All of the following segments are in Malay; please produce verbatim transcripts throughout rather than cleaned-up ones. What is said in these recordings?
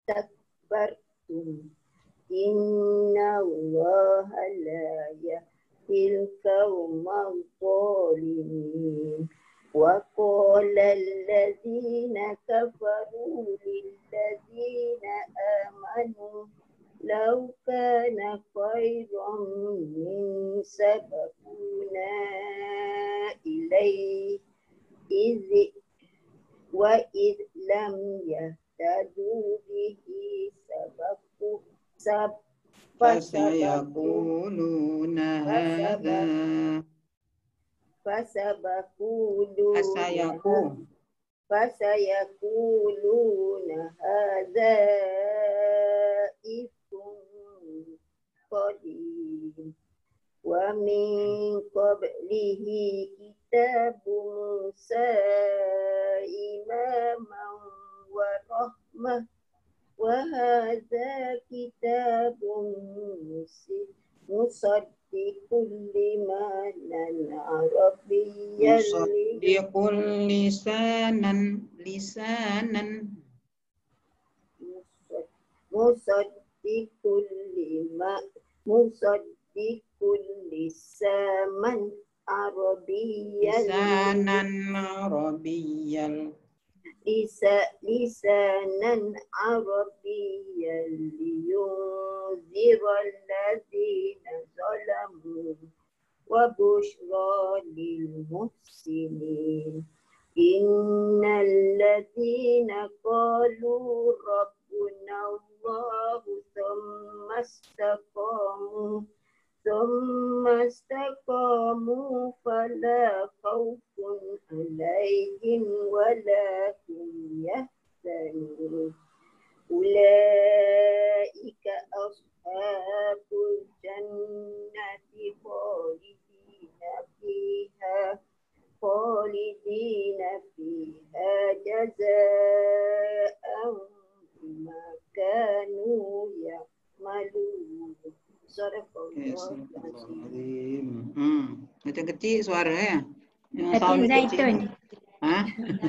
istakbartum inna allaha la yahdil qawmal zalimin. Wa qala alladzina kafaru lilladzina amanu law kana khairan min sabaquna ilaihi idh wa idh lam yahtadu bihi sabaku sab Fasayaquluna hadza fasabaquluna Fasayaku fasayaquluna hadza ifkum qadim wa min qablihi kitabu Musa imaman wa rahmah wa hadza kitabun musaddiqul lima arabiyyan musaddiqul lisanan lisanan musaddiqul lima musaddiqul lisaman arabiyyan lisanan arabiyyal Lisa, lisanan arabiyyan liyunzira alladzina zalamu wa bushra lil muhsinin. Innal ladzina qalu rabbuna Allahu thumma istaqamu thumma istaqamu fala khawfun alaihim wala hum yahzanun. Ulaika ashabul jannati khalidina fiha khalidina fiha jazaa'an bima kanu ya'malun. Astagfirullahaladzim. Hmm, macam kecil suara ya. Yang Tapi sound Zaitun. kecil. Hah?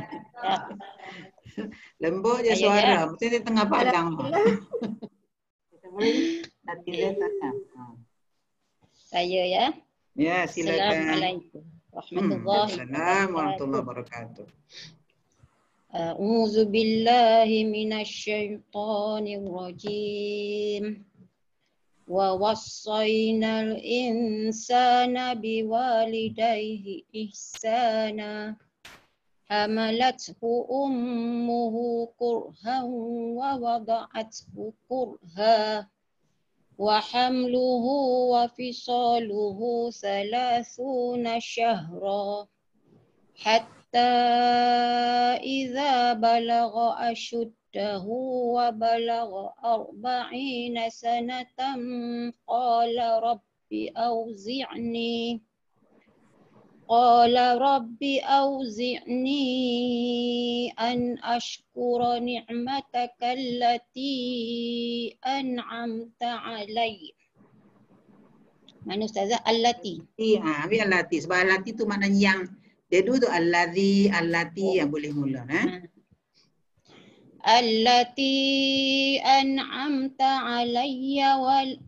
Lembut je Ayo, suara, ya. mesti di tengah padang. Kita boleh nanti lihat. Saya ya. Ya, silakan. Assalamualaikum warahmatullahi Assalamualaikum warahmatullahi wabarakatuh. A'udzu billahi minasy syaithanir rajim. Wa wassaynal insana biwalidayhi ihsana hamalathu ummuhu kurhan wa wada'athu kurha wa hamluhu wa fisaluhu thalathuna syahra hatta idza balagha ashuddahu wa balagha arba'ina sanatan qala rabbi awzi'ni qala rabbi awzi'ni an ashkura ni'mataka allati an'amta alayya. Mana ustazah? Allati. Iya, ambil allati. Sebab allati tu maknanya yang. Dia dulu tu alladhi, allati yang boleh mula. Eh? Allati an'amta alayya wal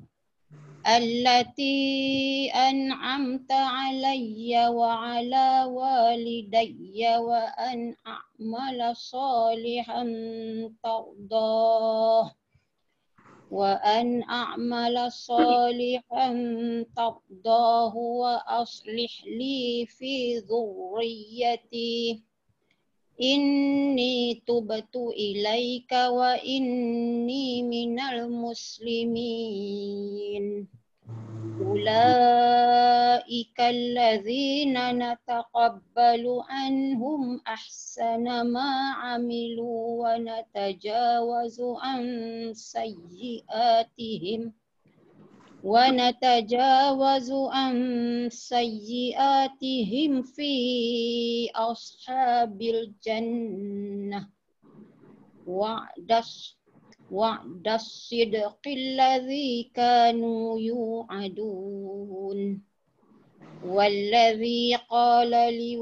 allati an'amta alayya wa ala walidayya wa an a'mala salihan tardah wa an a'mala salihan tardahu wa aslih li fi dhurriyyati inni tubtu ilaika wa inni minal muslimin. Ulaika alladzina nataqabbalu anhum ahsana ma amilu wa natajawazu an sayyi'atihim wa natajawazu an sayyi'atihim fi ashabil jannah wa'das wa'das sidqil ladzi kanu yu'adun والذي قال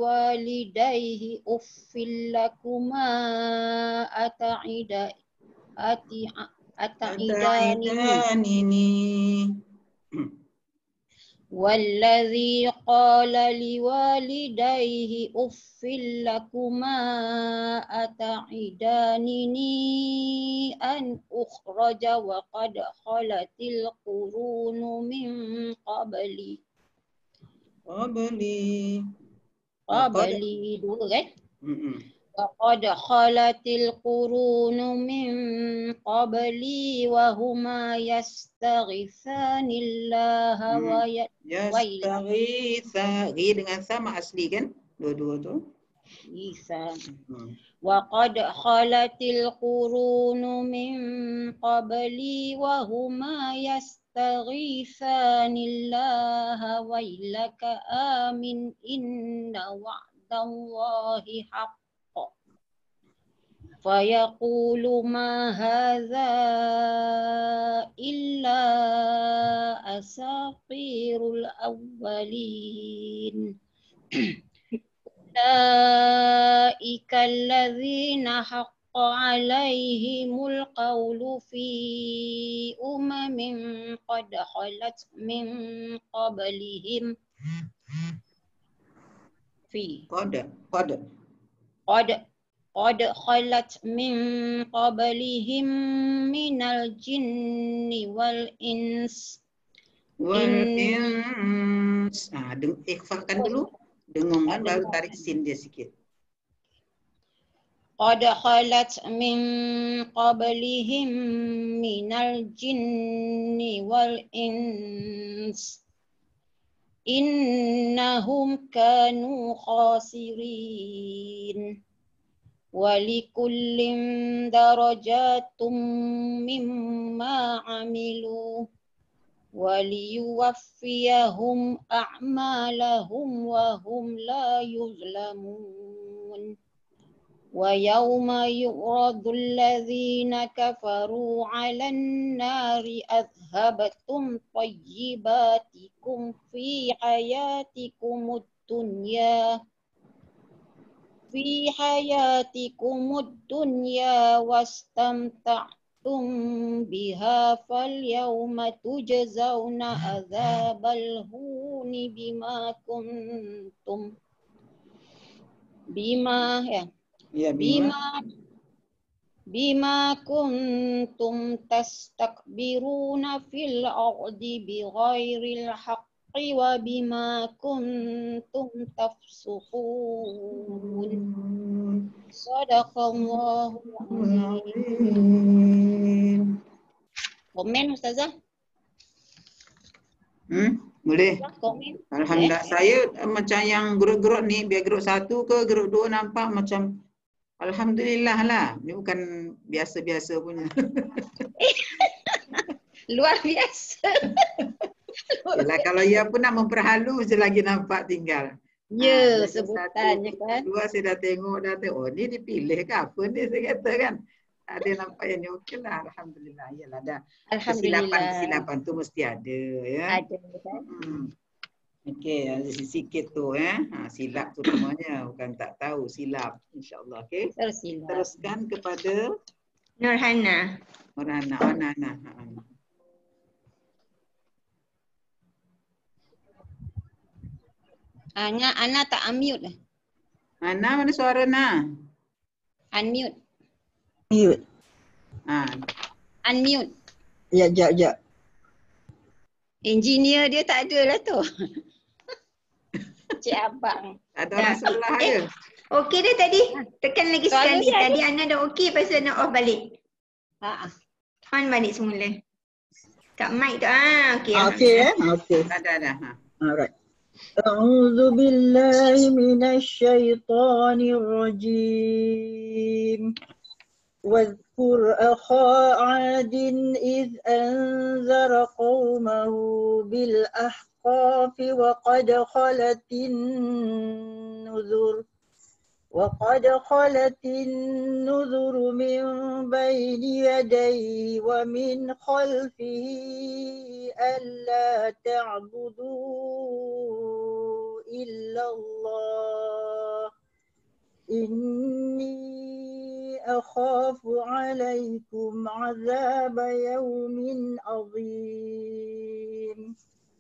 لوالديه أف لكما أتعد ati ataidanini Ataidanini. والذي قال لوالديه أف لكما أتعدانني أن أخرج وقد خلت القرون من قبلي Qabli. قبلي dulu kan Mm-mm. وقد خلت القرون من قبلي وهما يستغيثان الله Hmm. وي- Yastaghitha. Ghi dengan sama asli kan? Dua-dua tu. ويستغيثان Hmm. وقد خلت القرون من قبلي وهما يستغيثان الله ويلك آمن إن وعد الله حق فيقول ما هذا إلا أساطير الأولين أولئك الذين حق عليهم القول في أمم قد خلت من قبلهم في Qad. Qad. قد قد خلت من قبلهم من الجن والإنس Wal إن ins. Ah, deng ikhfakan dulu. Dengungkan baru tarik sin dia sikit. قد خلت من قبلهم من الجن والإنس إنهم كانوا خاسرين ولكل درجات مما عملوا وليوفيهم أعمالهم وهم لا يظلمون ويوم يعرض الذين كفروا على النار أذهبتم طيباتكم في حياتكم الدنيا في حياتكم الدنيا واستمتعتم بها فاليوم تجزون عذاب الهون بما كنتم بما Ya, bima. بما بما كنتم تستكبرون في الأرض بغير الحق وبما كنتم تفسقون صدق الله العظيم. Komen Ustazah? Hmm? Boleh? Komen. Alhamdulillah. Saya eh, macam yang grup-grup ni, biar grup satu ke grup dua nampak macam Alhamdulillah lah. Ni bukan biasa-biasa punya. Luar biasa. Yelah, kalau ia pun nak memperhalu je lagi nampak tinggal. Ya, Ha, sebutannya satu, kan. dua saya dah tengok dah tu. Oh, ni dipilih ke apa ni saya kata kan. Ada nampak yang ni okey lah. Alhamdulillah. Yalah dah. Alhamdulillah. Kesilapan-kesilapan tu mesti ada ya. Ada kan. Hmm. Okey, ada sikit tu eh. Ha, silap tu namanya, bukan tak tahu, silap. Insya-Allah okey. Tersilap. Teruskan kepada Nurhana. Nurhana. Nurhana. Ha. Ana Ana tak unmute dah. Ana, mana suara Na? Unmute. Mute. Ha. Unmute. Ya, jap, jap. Engineer dia tak ada lah tu. Cik Abang. Ada orang sebelah Eh, je. Okey dah tadi. Tekan lagi Suara sekali. dia Tadi Ana dah okey, lepas tu Ana off balik. Ha. On balik semula. Kat mic tu. Ah, okey. Okey eh? Okey. Ada ada. Ha. Alright. أعوذ بالله من الشيطان الرجيم واذكر أخا عاد إذ أنذر قومه بالأحقاف وقد خلت النذر وقد خلت النذر من بين يديه ومن خلفه ألا تعبدوا إلا الله إني أخاف عليكم عذاب يوم عظيم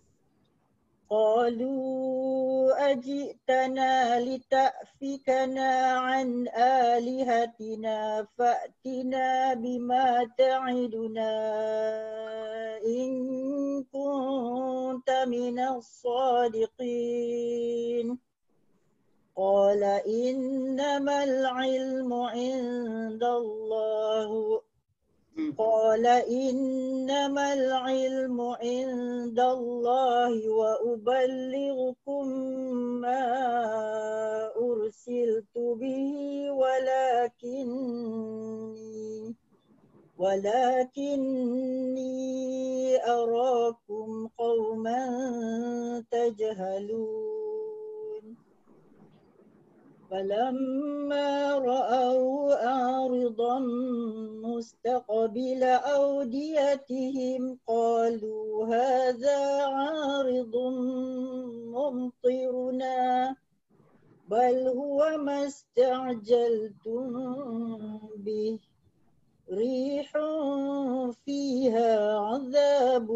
قالوا أجئتنا لتأفكنا عن آلهتنا فأتنا بما تعدنا إن كنت من الصادقين قال إنما العلم عند الله قال إنما العلم عند الله وأبلغكم ما أرسلت به ولكني ولكني أراكم قوما تجهلون فلما رأوا عارضا مستقبل أوديتهم قالوا هذا عارض ممطرنا بل هو ما استعجلتم به ريح فيها عذاب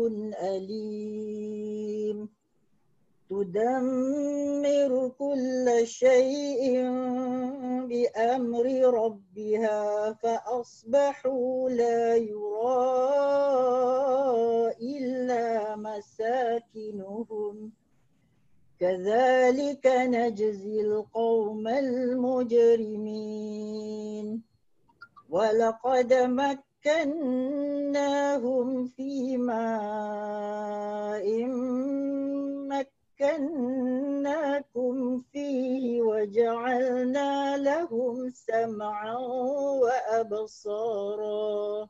أليم تدمر كل شيء بأمر ربها فأصبحوا لا يرى إلا مساكنهم كذلك نجزي القوم المجرمين ولقد مكناهم في ماء مكناكم فيه وجعلنا لهم سمعا وأبصارا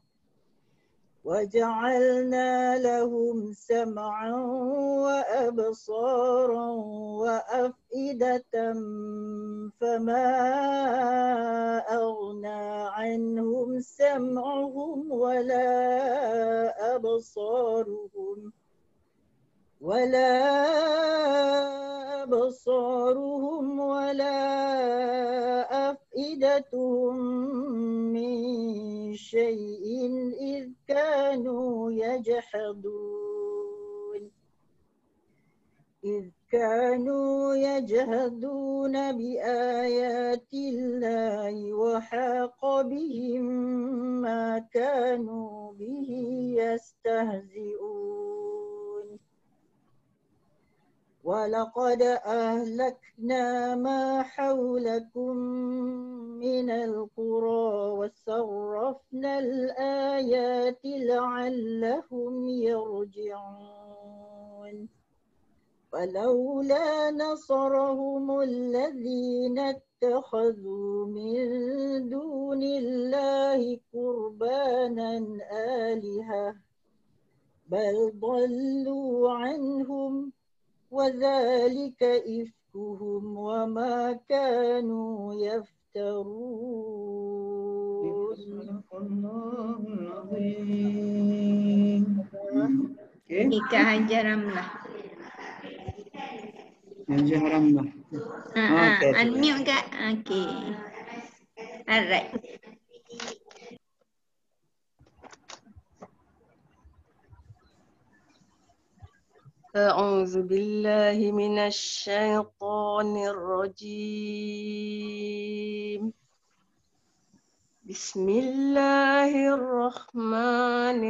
وجعلنا لهم سمعا وأبصارا وأفئدة فما أغنى عنهم سمعهم ولا أبصارهم ولا أبصارهم ولا أفئدتهم من شيء إذ كانوا يجحدون إذ كانوا يجهدون بآيات الله وحاق بهم ما كانوا به يستهزئون ولقد أهلكنا ما حولكم من القرى وصرفنا الآيات لعلهم يرجعون فلولا نصرهم الذين اتخذوا من دون الله قربانا آلهة بل ضلوا عنهم وذلك إفكهم وما كانوا يفترون. Ika Hajar Ramlah. Hajar Ramlah. Ah, ah, Okay. unmute Kak. Okay. Alright. أعوذ بالله من الشيطان الرجيم بسم الله الرحمن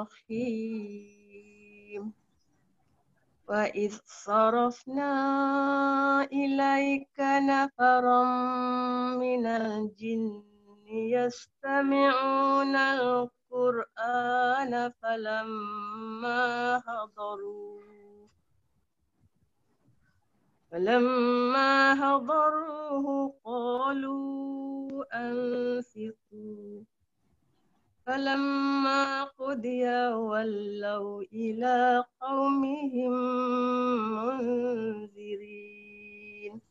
الرحيم وإذ صرفنا إليك نفرا من الجن يستمعون القرآن فلما حضروا فلما حضروه قالوا أنصتوا فلما قضي ولوا إلى قومهم منذرين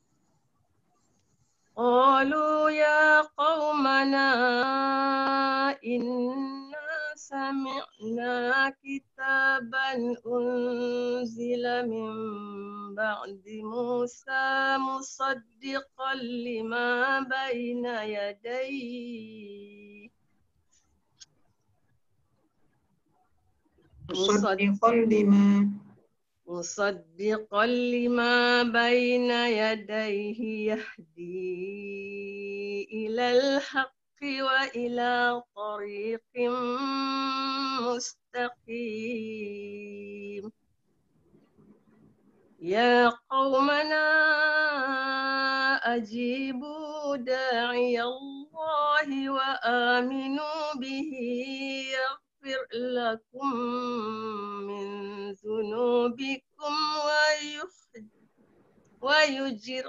قالوا يا قومنا إنا سمعنا كتابا أنزل من بعد موسى مصدقا لما بين يديه مصدقا لما مصدقا لما بين يديه يهدي إلى الحق وإلى طريق مستقيم يا قومنا أجيبوا داعي الله وآمنوا به يغفر لكم من ذنوبكم ويجر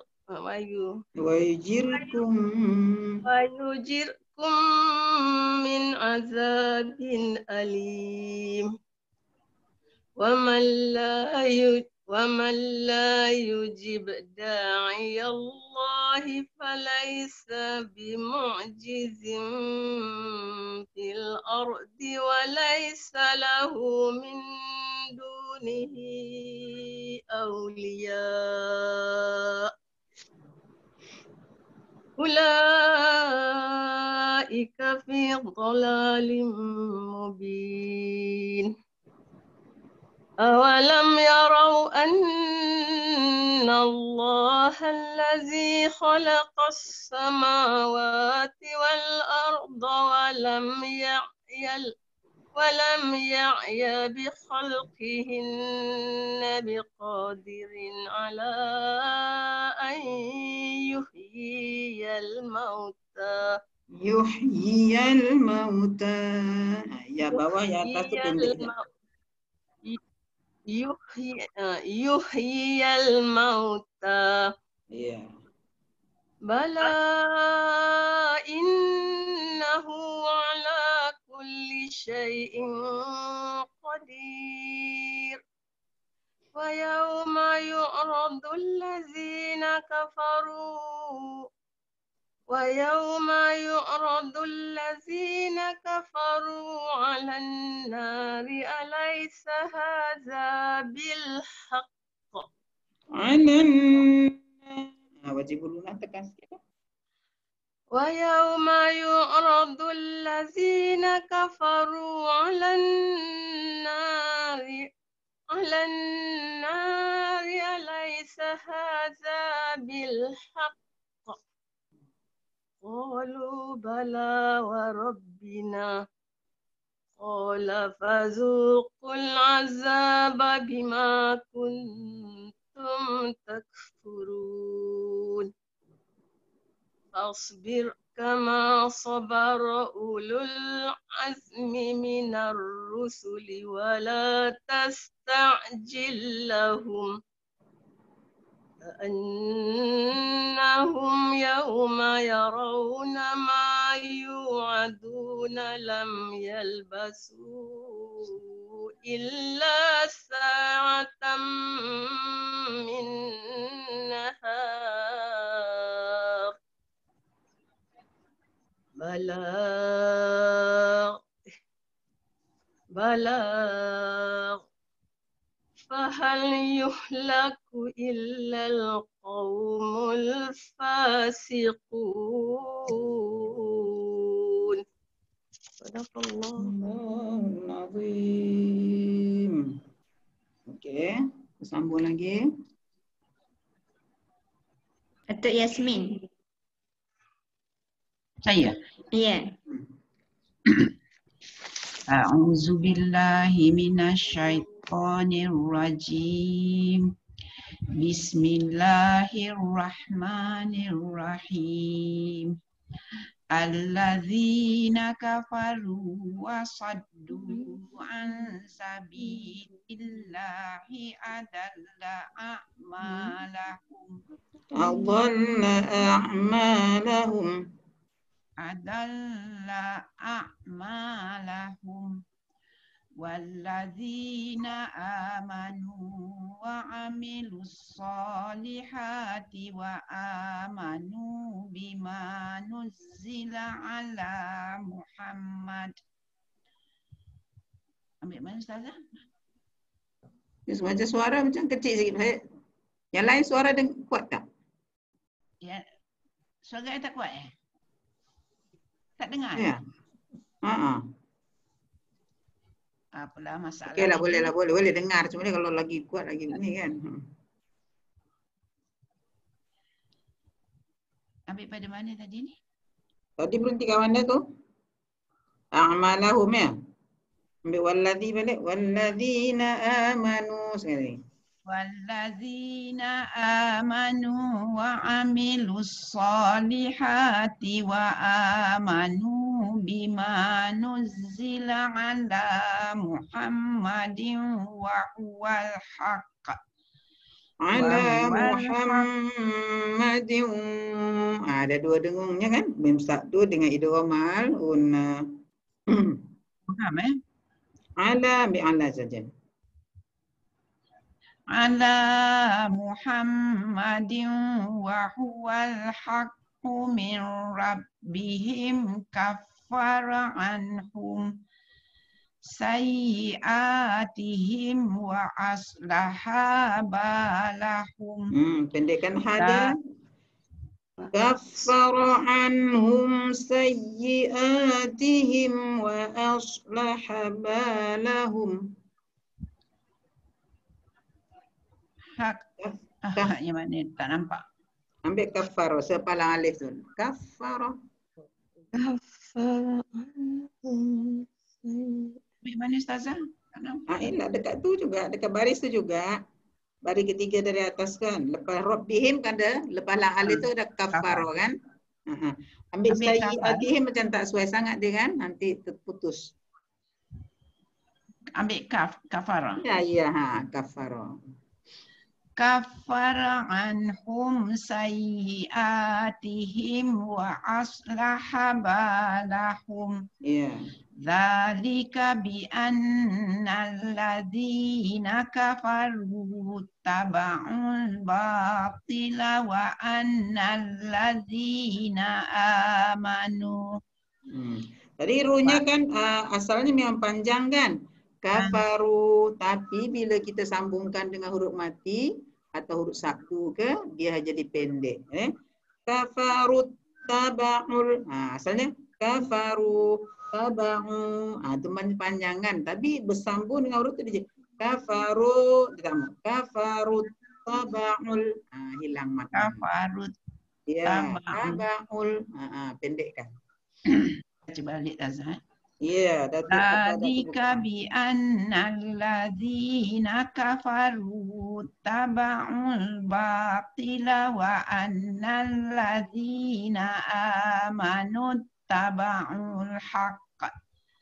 ويجركم ويجركم من عذاب أليم ومن لا ومن لا يجب داعي الله فليس بمعجز في الأرض وليس له من دونه أولياء أولئك في ضلال مبين أولم يروا أن الله الذي خلق السماوات والأرض ولم يعي ولم يعي بخلقهن بقادر على أن يحيي الموتى يحيي الموتى يا bawah ya atas tu pendek je. يحيي يحيي الموتى Ya. بلى إنه على كل شيء قدير ويوم يعرض الذين كفروا ويوم يعرض الذين كفروا على النار أليس هذا بالحق Anan. Ah, wajib dulu nak tekan sikit. ويوم يعرض الذين كفروا على النار على النار أليس هذا بالحق قالوا بلى وربنا قال فذوقوا العذاب بما كنتم تكفرون فاصبر كما صبر أولو العزم من الرسل ولا تستعجل لهم كأنهم يوم يرون ما يوعدون لم يلبثوا إلا ساعة من نهار بلاغ بلاغ فهل يهلك إلا القوم الفاسقون صدق الله Allahul Azim. Okey, sambung lagi. Datuk Yasmin. Saya. Ya. A'udzu billahi minasyaitonir rajim. Bismillahirrahmanirrahim. Alladzina kafaru wa saddu an sabilillahi adalla a'malahum. Adalla a'malahum. Adalla a'malahum. Walladzina amanu wa amilus solihati wa amanu bima nuzzila ala Muhammad Ambil mana Ustazah? Macam suara macam kecil sikit. Yang lain suara deng kuat tak? Ya. Suara tak kuat eh? Tak dengar? Ya. Ha. Apalah masalah. Okey lah, kita. boleh lah, boleh. Boleh dengar. Cuma ni kalau lagi kuat lagi ni kan. Ambil pada mana tadi ni? Tadi berhenti kawan dia tu. A'malahum ya. Ambil walladhi balik. Walladzina amanu sekali. Walladzina amanu wa amilus salihati wa amanu bima nuzzila ala Muhammadin wa huwal haqq. Ala Wa huwal Muhammadin. Ah, ada dua dengungnya kan? Mim satu dengan idghamal unna. Faham eh? Ala bi ala saja. Ala Muhammadin wa huwal haqqu min rabbihim kaffara anhum sayyiatihim wa aslaha balahum. Hmm, pendekkan hada. Kaffara anhum sayyiatihim wa aslaha balahum. Hak ah, yang mana tak nampak. Ambil kaffara sepalang alif tu. Kaffara. Kaffara anhum. Ambil mana Ustazah? Tak nampak. Ah, elah dekat tu juga, dekat baris tu juga. Baris ketiga dari atas kan. Lepas rabbihim kan ada, lepas lang alif tu ada kaffara kan. Uh-huh. Ambil Ambil sayyiatihim macam tak sesuai sangat dia kan, nanti terputus. Ambil kaf, kafara. Ya, ya, ha, kaffara. Kafara anhum sayyiatihim wa aslaha balahum. Ya. Dzalika bi annal ladzina kafaru taba'ul batila wa annal ladzina amanu. Hmm. Tadi runya kan uh, asalnya memang panjang kan. Kafaru, tapi bila kita sambungkan dengan huruf mati atau huruf saku ke, dia jadi pendek. Eh? Kafaru taba'ul. Ha, asalnya kafaru taba'u. Ha, itu panjang kan. Tapi bersambung dengan huruf itu dia kafaru. Kafaru taba'ul. Ha, hilang mata. Kafarut Ya, taba'ul. taba'ul. Ha, ha, pendek kan. Coba balik Azhar. Ya, dah tu. Dzalika bi annal ladzina kafaru taba'ul batila wa annal ladzina amanu taba'ul haqq.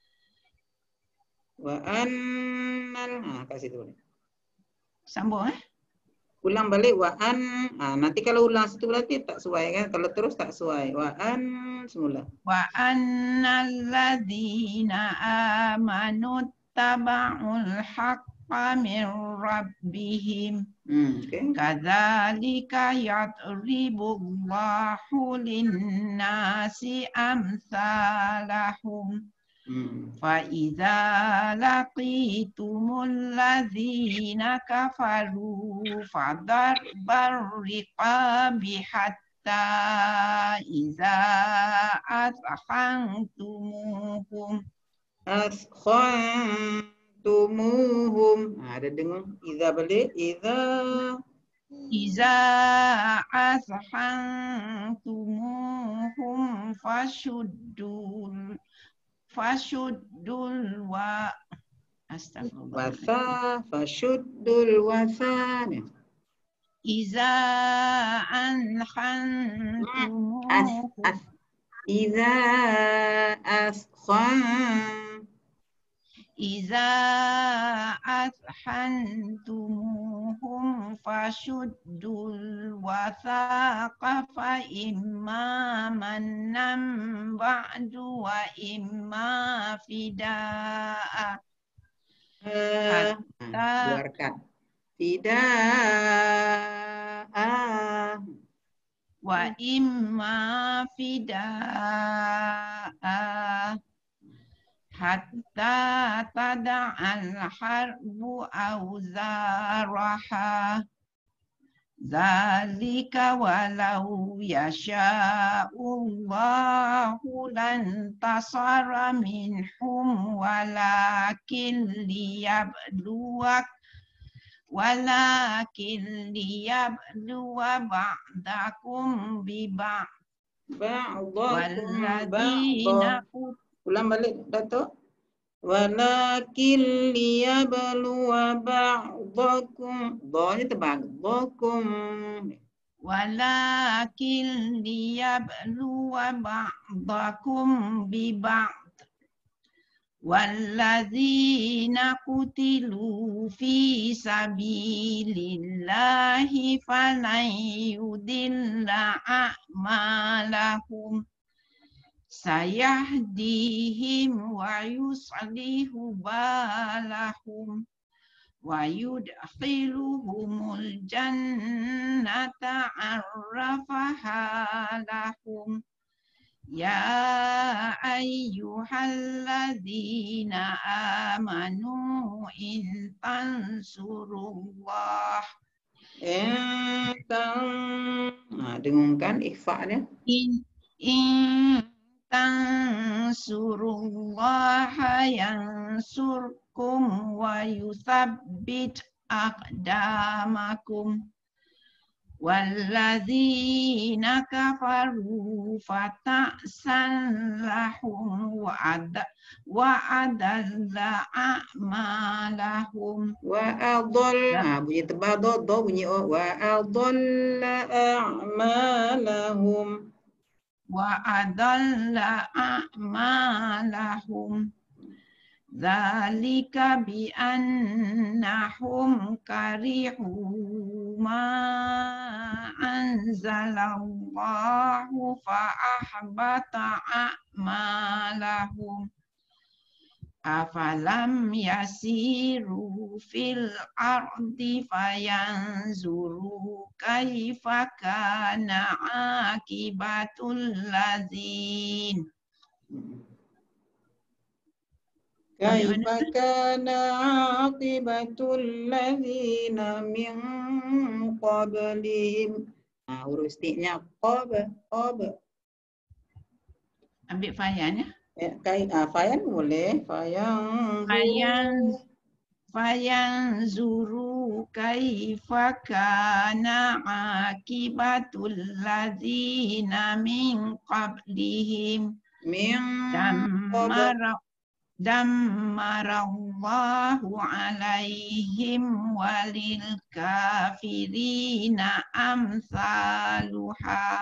Wa annal. Ha, kasih tu. Sambung eh? Ulang balik wa an. Ha, nanti kalau ulang situ berarti tak sesuai kan. Kalau terus tak sesuai. Wa an semula. Wa annal ladzina amanu taba'ul haqqa min rabbihim. Hmm, okay. Kadzalika yadribullahu lin-nasi amsalahum. Hmm. فَإِذَا لَقِيتُمُ الَّذِينَ كَفَرُوا فَضَرْبَ الرِّقَابِ حَتَّى إِذَا أَثْخَنْتُمُوهُمْ Askhantumuhum. Ha, ada dengar. Iza balik. Iza. إِذَا أَثْخَنْتُمُوهُم فَشُدُّوا Fashuddul wa astagfirullah. Wasa. Fashuddul wasa. Iza anhantum. As. As. Iza askhan. Iza athantumuhum fashuddul wathaqa fa imma mannan ba'du wa imma fida'a. Ha, keluarkan. Fida'a. Wa imma fida'a. hatta tada'al harbu awzaraha. Zalika walau yasha'ullahu lan tasara minhum walakin liyabluwak walakin liyabluwa ba'dakum biba'd. Ba'dakum Walladzina ba'da. Ulang balik, Datuk. Walakin liyabluwa ba'dakum. Dhanya tebal. Ba'dakum. Walakin liyabluwa ba'dakum biba'd. Walladzina qutilu fi sabilillahi falan yudilla a'malahum. Sayahdihim wa yuslihu balahum wa yudkhiluhumul jannata arrafaha lahum. Ya ayyuhalladzina amanu in tansurullah. Entang. Nah, dengungkan ikhfa'nya. In in tansurullaha yansurkum wa yuthabbit aqdamakum. Walladzina kafaru fata'san lahum wa ada wa adalla a'malahum. Wa adalla. Bunyi tebal do, do bunyi o. Wa adalla a'malahum. Wa adalla a'malahum. Dzalika bi annahum karihu ma anzalallahu fa ahbata a'malahum. Afalam yasiru fil ardi fayanzuru kaifa kana akibatul ladzin. Kaifa kana aqibatul ladzina min qablihim. Nah, huruf istiqnya qaba, qaba. Ambil fayan ya. Eh, kai, ah, fayan boleh. Fayan. Fayan fayan zuru kaifa kana akibatul ladzina min qablihim. Min Dammara Dammarallahu alaihim walil kafirina amsaluha.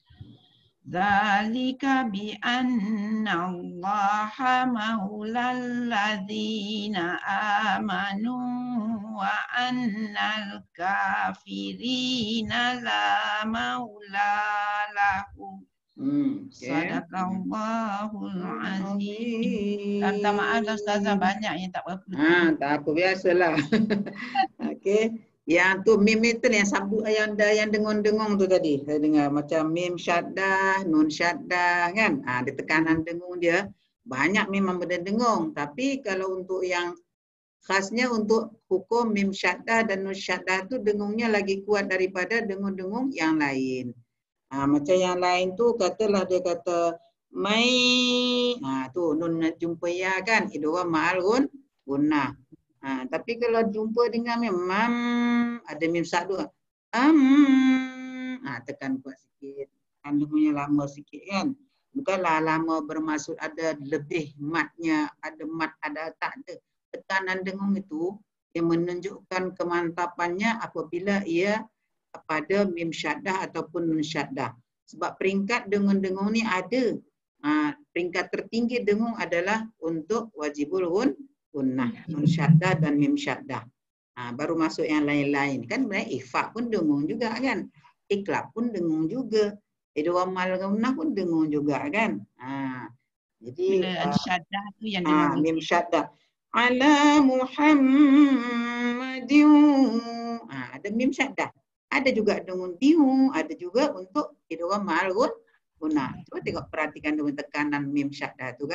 Dzalika bi anna Allaha maulal ladzina amanu wa annal kafirina la maula lahum. Hmm, okay. Sadaqallahul azim. Minta maaf dah Ustazah, banyak yang tak berapa. Ah, tak apa, biasalah. Okey. Yang tu mim itu yang sabut yang dah yang dengung-dengung tu tadi. Saya dengar macam mim syaddah, nun syaddah kan. Ah, ada tekanan dengung dia. Banyak memang berdengung, tapi kalau untuk yang khasnya untuk hukum mim syaddah dan nun syaddah tu dengungnya lagi kuat daripada dengung-dengung yang lain. Ha, macam yang lain tu katalah dia kata mai, ha, tu nun jumpa ya kan, idgham ma'al gun gunnah. Ha, tapi kalau jumpa dengan mim mam, ada mim sadu, am, ha, tekan kuat sikit, kandungnya lama sikit kan. Bukanlah lama bermaksud ada lebih matnya, ada mat ada tak ada. Tekanan dengung itu yang menunjukkan kemantapannya apabila ia pada mim syaddah ataupun nun syaddah. Sebab peringkat dengung-dengung ni ada. Ha, peringkat tertinggi dengung adalah untuk wajibul gun, gunnah, nun syaddah dan mim syaddah. Ha, baru masuk yang lain-lain. Kan sebenarnya ikhfa pun dengung juga kan. Iklab pun dengung juga. Idgham mal gunnah pun dengung juga kan. Ha, jadi Bila uh, syaddah tu yang ha, dengung. mim syaddah. Ala Muhammadin. Ha, ada mim syaddah. Ada juga dengan diu, ada juga untuk idgham ma'al gunnah. Coba tengok perhatikan dengan tekanan mim syaddah tu kan.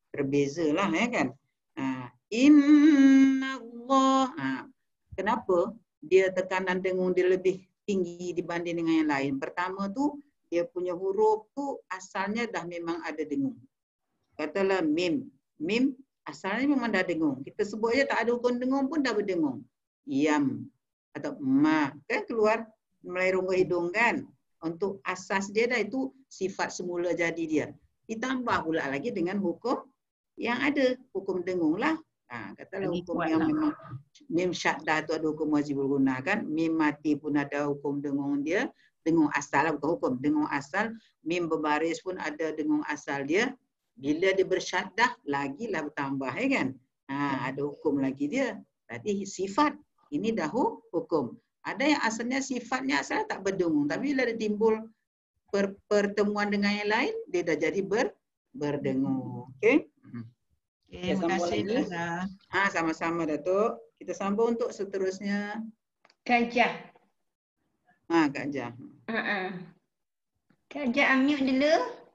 Terbezalah ya kan. Ha, Inna Allah. Ha, kenapa dia tekanan dengung dia lebih tinggi dibanding dengan yang lain? Pertama tu dia punya huruf tu asalnya dah memang ada dengung. Katalah mim. Mim asalnya memang dah dengung. Kita sebut aja tak ada hukum dengung pun dah berdengung. Yam atau ma kan keluar melalui rongga hidung kan. Untuk asas dia dah itu sifat semula jadi dia. Ditambah pula lagi dengan hukum yang ada, hukum dengung lah. Ha, katalah Lagi hukum kuat yang lah. memang mim syaddah tu ada hukum wajibul guna kan. Mim mati pun ada hukum dengung dia. Dengung asal lah, bukan hukum. Dengung asal. Mim berbaris pun ada dengung asal dia. Bila dia bersyaddah, lagilah bertambah ya kan. Ha, ada hukum lagi dia. Berarti sifat. Ini dah hukum. Ada yang asalnya sifatnya asal tak berdengung. Tapi bila dia timbul per, pertemuan dengan yang lain, dia dah jadi ber, berdengung. Okey. Okay, Kita terima sambung kasih lagi. Ustazah. Ah, sama-sama Datuk. Kita sambung untuk seterusnya. Kajah. Ha, Kak Jah. Uh-uh. Kajah unmute dulu.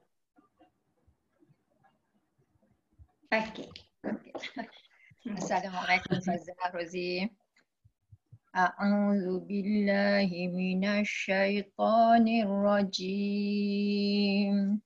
Okey. Assalamualaikum Ustazah Rozi. A'udzu billahi minasyaitonir rajim.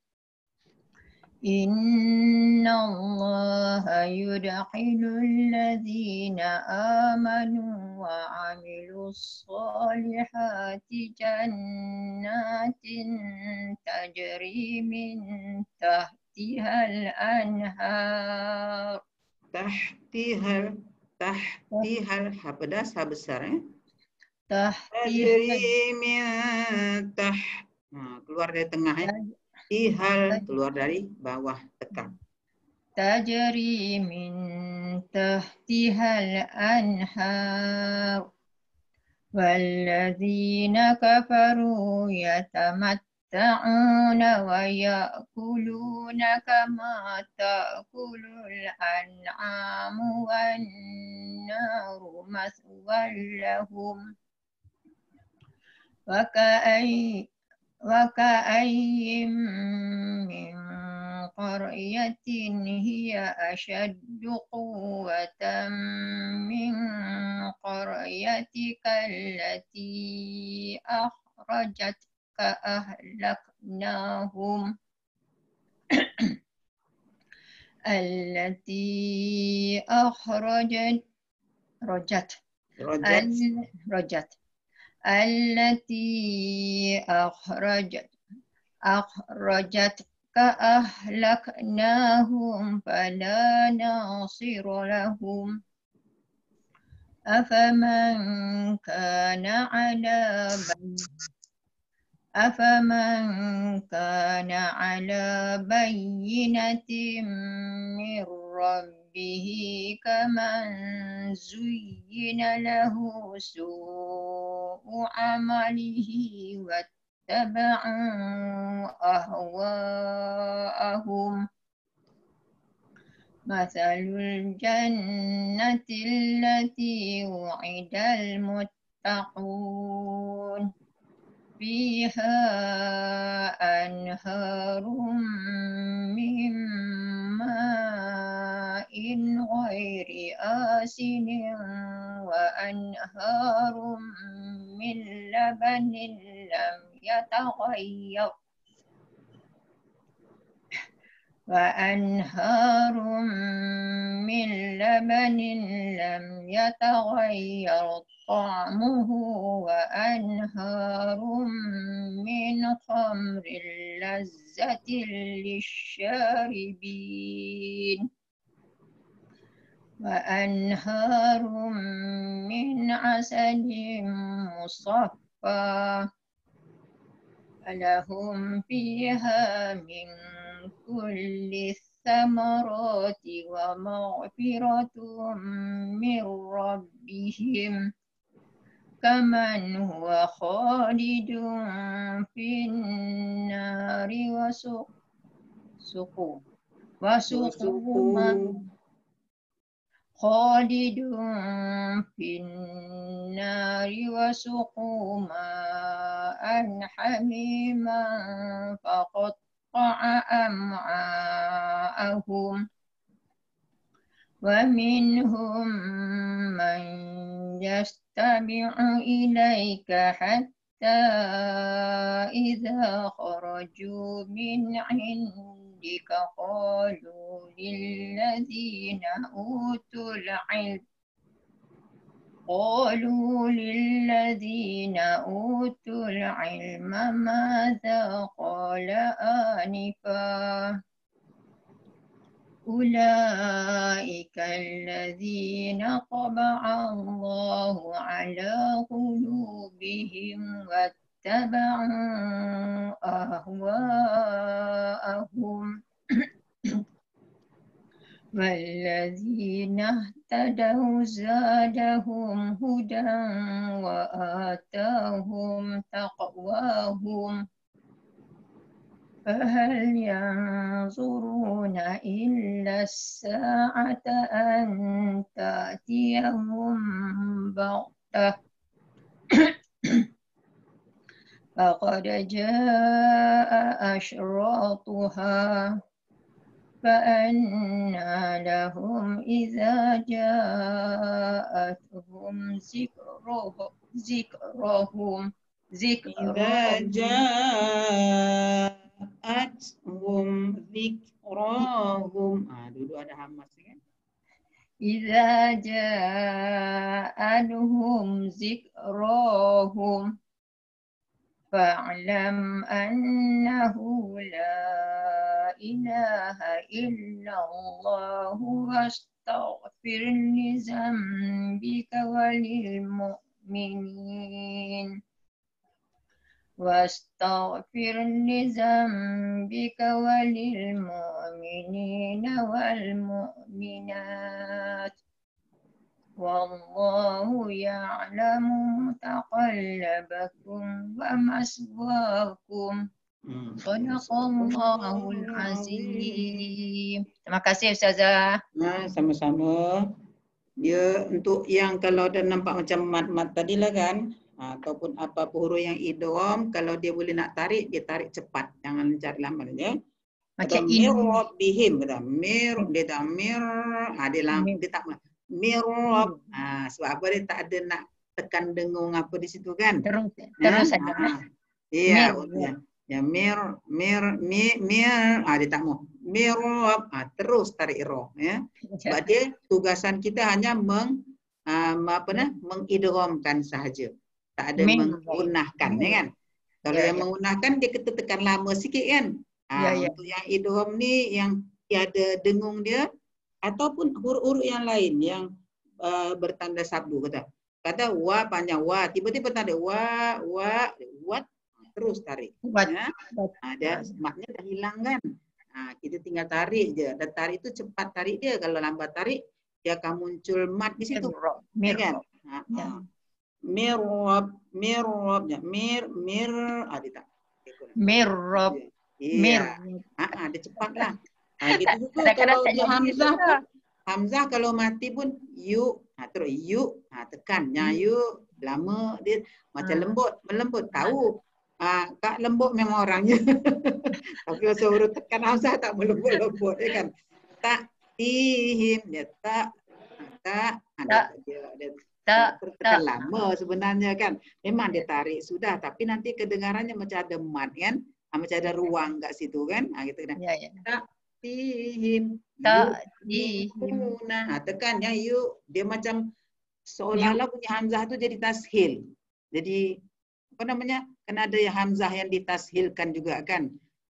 Inna Allah yudkhilul ladzina amanu wa 'amilus solihati jannatin tajri min tahtihal anhar. Tahtihal. Tahtihal. Ha pedas, ha besar. Eh? Tahtihal Tajri min tah. Ha, keluar dari tengah. Eh? Tihal. Keluar dari bawah tekan. tajri min tahtihal anhar. Walladzina kafaru yatamatta'una wa ya'kuluna kama ta'kulul an'amu wan naru maswal lahum. Wa ka'ay wa ka'ayyim min qaryatin hiya ashaddu quwwatan min qaryatika allati akhrajatka ahlaknahum allati akhrajat rajat Rojat. al rajat allati akhrajat akhrajat كأهلكناهم فلا ناصر لهم أفمن كان على أفمن كان على بينة من ربه كمن زين له سوء عمله اتبعوا أهواءهم مثل الجنة التي وعد المتقون فيها أنهار من ماء غير آسن وأنهار من لبن لم يتغير وأنهار من لبن لم يتغير طعمه وأنهار من خمر لذة للشاربين وأنهار من عسل مصفى لهم فيها من كل الثمرات ومغفرة من ربهم كمن هو خالد في النار وسقوا وسقوا خالد في النار وسقوا ماء حميما فقطع أمعاءهم ومنهم من يستمع إليك حتى إذا خرجوا من عندك قالوا للذين أوتوا العلم قالوا للذين أوتوا العلم ماذا قال آنفا أولئك الذين طبع الله على قلوبهم واتبعوا أهواءهم والذين اهتدوا زادهم هدى وآتاهم تقواهم فهل ينظرون إلا الساعة أن تأتيهم بغتة فقد جاء أشراطها فأنى لهم إذا جاءتهم ذكرهم ذكرهم إذا جاءتهم ذكراهم. Ah, dulu ada hamas kan? إذا جاءتهم ذكرهم فاعلم أنه لا إله إلا الله واستغفر لذنبك وللمؤمنين واستغفر لذنبك وللمؤمنين والمؤمنات والله يعلم متقلبكم ومثواكم. Sadaqallahul azim. Terima kasih Ustazah. Nah, sama-sama. Dia untuk yang kalau dah nampak macam mat-mat tadi lah kan, ataupun apa huruf yang idgham, kalau dia boleh nak tarik, dia tarik cepat. Jangan cari lama dia. Macam ini rabbihim, kata mir, dia tak mir, ah dia lam, dia tak mir rabb. Ah sebab apa dia tak ada nak tekan dengung apa di situ kan? Terus terus saja. Ah, iya, ya. Ya mir mir mir mir ah dia tak mau. Mir rabb, ah terus tarik ra ya. Sebab dia tugasan kita hanya meng um, apa nah mengidghamkan sahaja. Tak ada menggunahkan ya kan? Kalau ya, yang ya. menggunahkan dia kena tekan lama sikit kan? Ya, Ha, ya. untuk yang idgham ni yang tiada dengung dia ataupun huruf-huruf yang lain yang uh, bertanda sabdu kata. Kata wa panjang wa, tiba-tiba tanda wa wa wat terus tarik. What? Ya. Ha, dia maknya dah hilang kan. Ha, kita tinggal tarik je. Dan tarik itu cepat tarik dia. Kalau lambat tarik dia akan muncul mat di situ. Mir. Ya kan? Ha, ha. Mir mir mir mir ada tak? Mirab. Iya. Ah, dia cepatlah. Ah, gitu juga kalau dia hamzah pun, hamzah kalau mati pun yu, ha terus yu, ha tekan. Nya yu lama dia macam Hmm. lembut, melembut tahu. Ah, Kak lembut memang orangnya. Tapi kalau suruh tekan hamzah tak melembut-lembut ya kan. Tak tihim dia tak tak ada dia dia Tak, tekan lama sebenarnya kan. Memang dia tarik sudah tapi nanti kedengarannya macam ada mat kan. Ha, macam ada ruang kat situ kan. Ha, kita kena ya, ya. tak tihim. Tak tihim. Nah, ha, tekan yang you dia macam seolah-olah punya hamzah tu jadi tashil. Jadi apa namanya? Kena ada yang hamzah yang ditashilkan juga kan.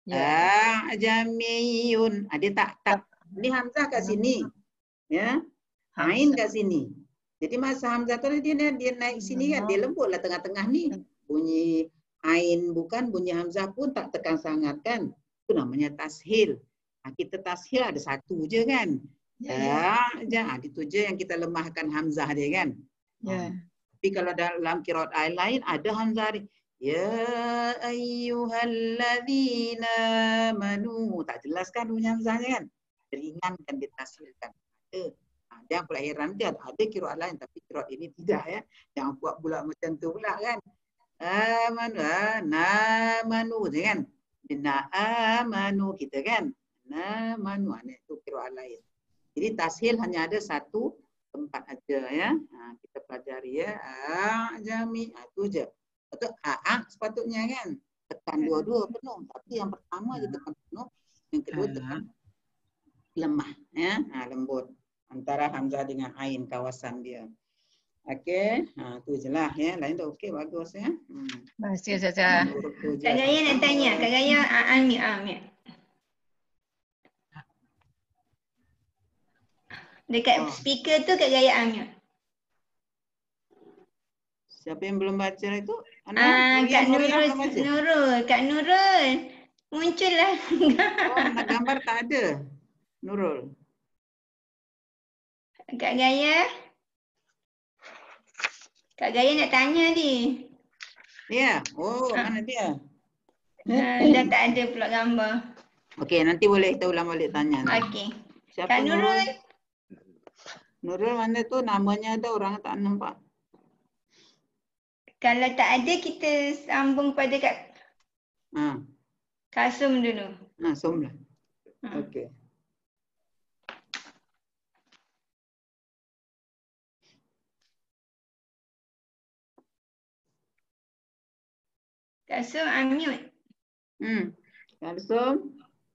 Ya. Ah, jamiyun. Ha, dia tak tak. Ini hamzah kat sini. Ya. Ain kat sini. Jadi masa hamzah tu dia dia naik sini kan. Dia lembutlah tengah-tengah ni. Bunyi ain bukan, bunyi hamzah pun tak tekan sangat kan. Itu namanya tashil. Ha, kita tashil ada satu je kan. Ya, ya. Ha, itu je yang kita lemahkan hamzah dia kan. Ya. Ha. Tapi kalau dalam qiraat lain ada hamzah dia. Ya ayyuhalladzina amanu. Tak jelas kan bunyi hamzahnya kan. Ringankan ditashilkan. Ada. Ha, jangan pula heran dia ada qiraat lain tapi qiraat ini tidak ya. Jangan buat pula macam tu pula kan. Amanu, namanu kan. Na amanu kita kan. Namanu, itu qiraat lain. Jadi tashil hanya ada satu tempat aja ya. Nah, kita pelajari ya. A'jami, nah, itu aja. Atau a'a sepatutnya kan. Tekan dua-dua penuh. Tapi yang pertama aja tekan penuh. Yang kedua tekan lemah ya. Nah, lembut. Antara hamzah dengan ain kawasan dia. Okey. Nah, tu je lah ya. Lain tu okey, bagus ya. Hmm. Masih saja. Kak Gaya nak tanya. Kak Gaya ambil ambil. Dekat Oh. speaker tu Kak Gaya ambil. Siapa yang belum baca itu? Ah, Kak Nuriah Nurul, belum baca? Nurul, Kak Nurul. Muncullah. Oh, nak gambar tak ada. Nurul. Kak Gaya. Kak Gaya nak tanya ni. Ya. Oh, mana dia? Ah, dah tak ada pula gambar. Okey, nanti boleh kita ulang balik tanya. Okey. Siapa Kak Nurul. Nurul mana tu? Namanya ada, orang tak nampak. Kalau tak ada kita sambung pada Kak Ha. Kasum dulu. Ha, somlah. Ha. Okey. Kasum unmute. Hmm. Kalsum.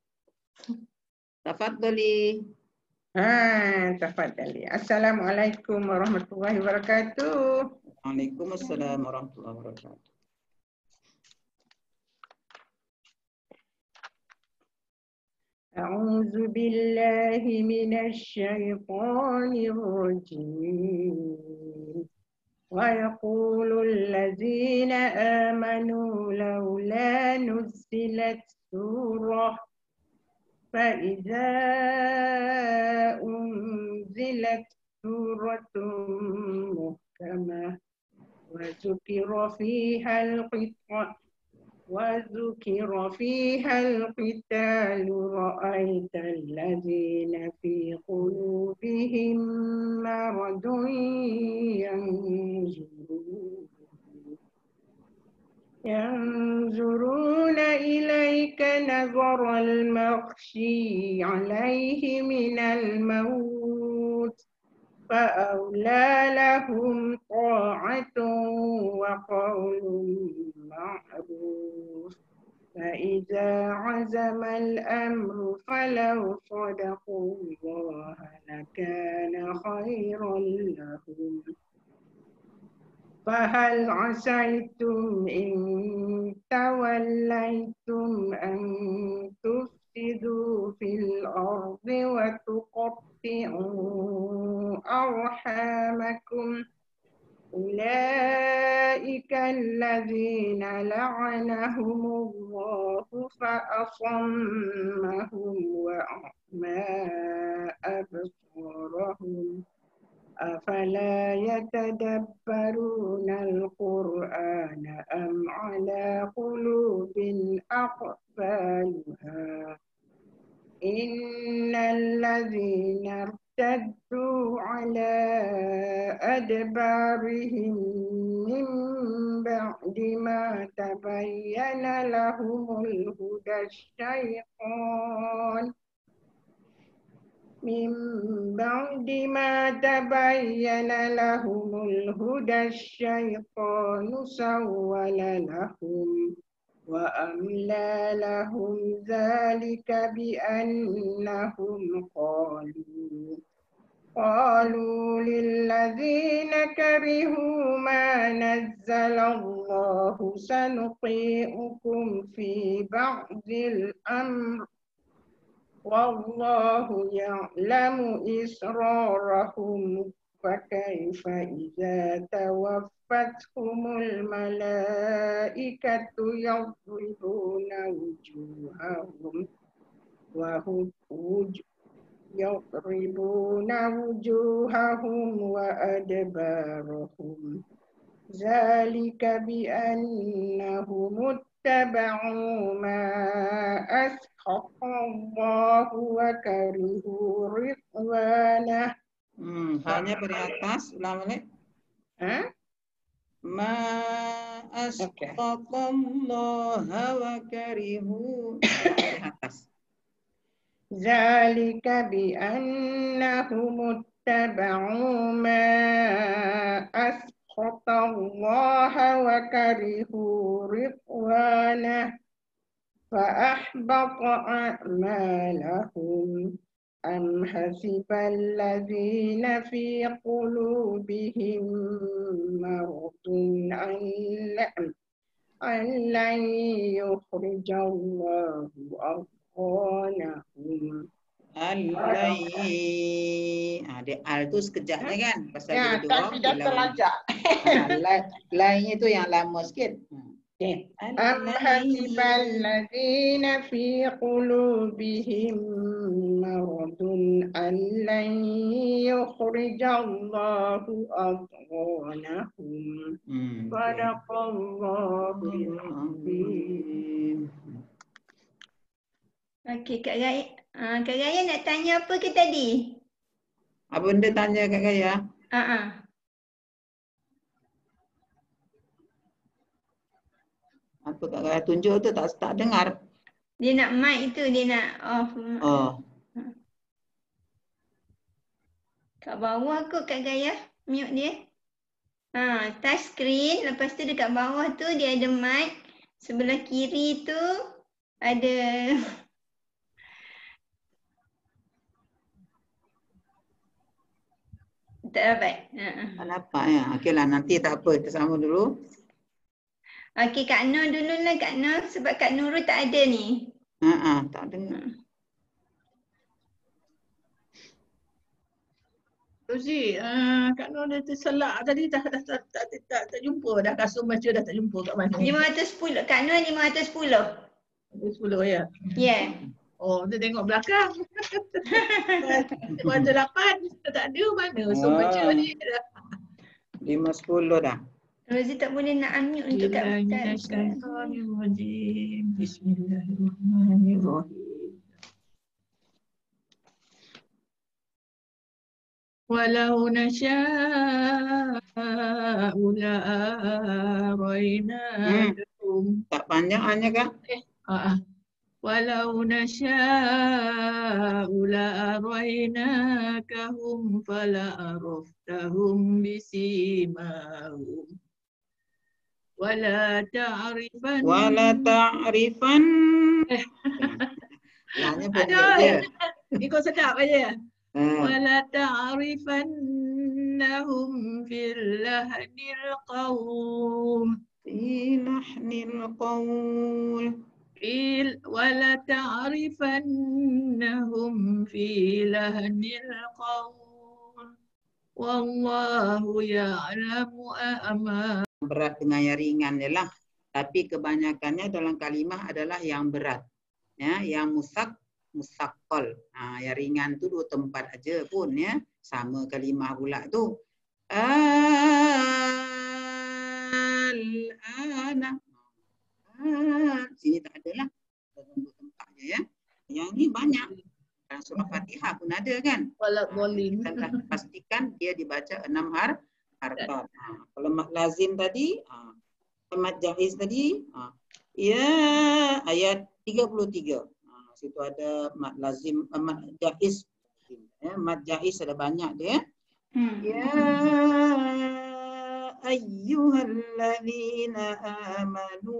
Tafadhali. Ah, tafadhali. Assalamualaikum warahmatullahi wabarakatuh. Waalaikumsalam warahmatullahi wabarakatuh. A'udzu billahi minasy syaithanir rajim. Wa yaqulul ladzina amanu laula nuzilat surah فإذا أنزلت سورة محكمة وذكر فيها القتال وذكر فيها القتال رأيت الذين في قلوبهم مرض ينظرون ينظرون إليك نظر المغشي عليه من الموت فأولى لهم طاعة وقول معروف فإذا عزم الأمر فلو صدقوا الله لكان خيرا لهم فهل عسيتم إن توليتم أن تفسدوا في الأرض وتقطعوا أرحامكم أولئك الذين لعنهم الله فأصمهم وأعمى أبصارهم أفلا يتدبرون القرآن أم على قلوب أقفالها إن الذين ارتدوا على أدبارهم من بعد ما تبين لهم الهدى الشيطان من بعد ما تبين لهم الهدى الشيطان سول لهم وأملى لهم ذلك بأنهم قالوا قالوا للذين كرهوا ما نزل الله سنطيعكم في بعض الأمر والله يعلم إسرارهم فكيف إذا توفتهم الملائكة يضربون وجوههم وهم يضربون وجوههم وأدبارهم ذلك بأنهم اتبعوا ما أسخط الله وكرهوا رضوانه. Hmm, hanya dari atas, ulang balik. Huh? Ma asqatallaha wa karihu. Dari atas. ذلك بأنهم اتبعوا ما أسخط الله وكرهوا رضوانه فأحبط أعمالهم أم حسب الذين في قلوبهم مرض أن لن يخرج الله أضغانهم. Alai. Ah, dia al tu sekejap je kan? Pasal Ya, dia dua. kan tidak terlajak. Lainnya tu yang lama sikit. Okay. Am hasibal ladzina fi qulubihim maradun an lan yukhrijallahu adghanahum. Sadaqallahul azim. Okey, Kak Raya. Uh, Kak Raya nak tanya apa ke tadi? Apa benda tanya Kak Raya? Ah, uh-uh. Apa Kak Raya tunjuk tu tak tak dengar. Dia nak mic tu, dia nak off. Oh. Kat bawah kot Kak Raya, mute dia. Ha, touch screen, lepas tu dekat bawah tu dia ada mic. Sebelah kiri tu ada tak dapat. Ha. Tak dapat ya. Okeylah nanti tak apa, kita sama dulu. Okey Kak Nur dululah Kak Nur sebab Kak Nurul tak ada ni. Ha ah, tak dengar. Rozi, uh, Kak Nur dah terselak tadi dah tak tak tak tak, tak, tak jumpa dah kasut baca dah tak jumpa kat mana. lima ratus sepuluh Kak Nur lima ratus sepuluh. sepuluh ya. Ya. Yeah. Oh, dia tengok belakang. Baca lapan tak ada mana so baca ni. lima sepuluh dah. Rozi tak boleh nak unmute untuk Kak Ustaz. Bismillahirrahmanirrahim. Walau nasya'u la'arainahum. Tak panjang hanya kan? Eh, ah, walau nasya'u la'arainakahum fala'araftahum bisimahum. Wala ta'rifan Wala ta'rifan. Nanya Aduh, ikut sedap aja. Hmm. Wala ta'rifannahum fil lahnil qawl. Fi lahnil qawl. Fil wala ta'rifannahum fi lahnil qawl. Wallahu ya'lamu a'mal. Berat dengan yang ringan je lah. Tapi kebanyakannya dalam kalimah adalah yang berat. Ya, yang musak, musaqqal. Ha, yang ringan tu dua tempat aja pun ya. Sama kalimah pula tu. Al-ana. Ah, sini tak ada lah. Dalam dua tempat je ya. Yang ni banyak. Dalam surah Fatihah pun ada kan. Wala bolin. Kita pastikan dia dibaca enam har harkat. Ha, kalau mat lazim tadi, ha, mat jaiz tadi, ha, ya ayat tiga puluh tiga. Ha, situ ada mat lazim, mat jaiz. Ya, mat jaiz ada banyak dia. Hmm. Ya ayyuhalladzina amanu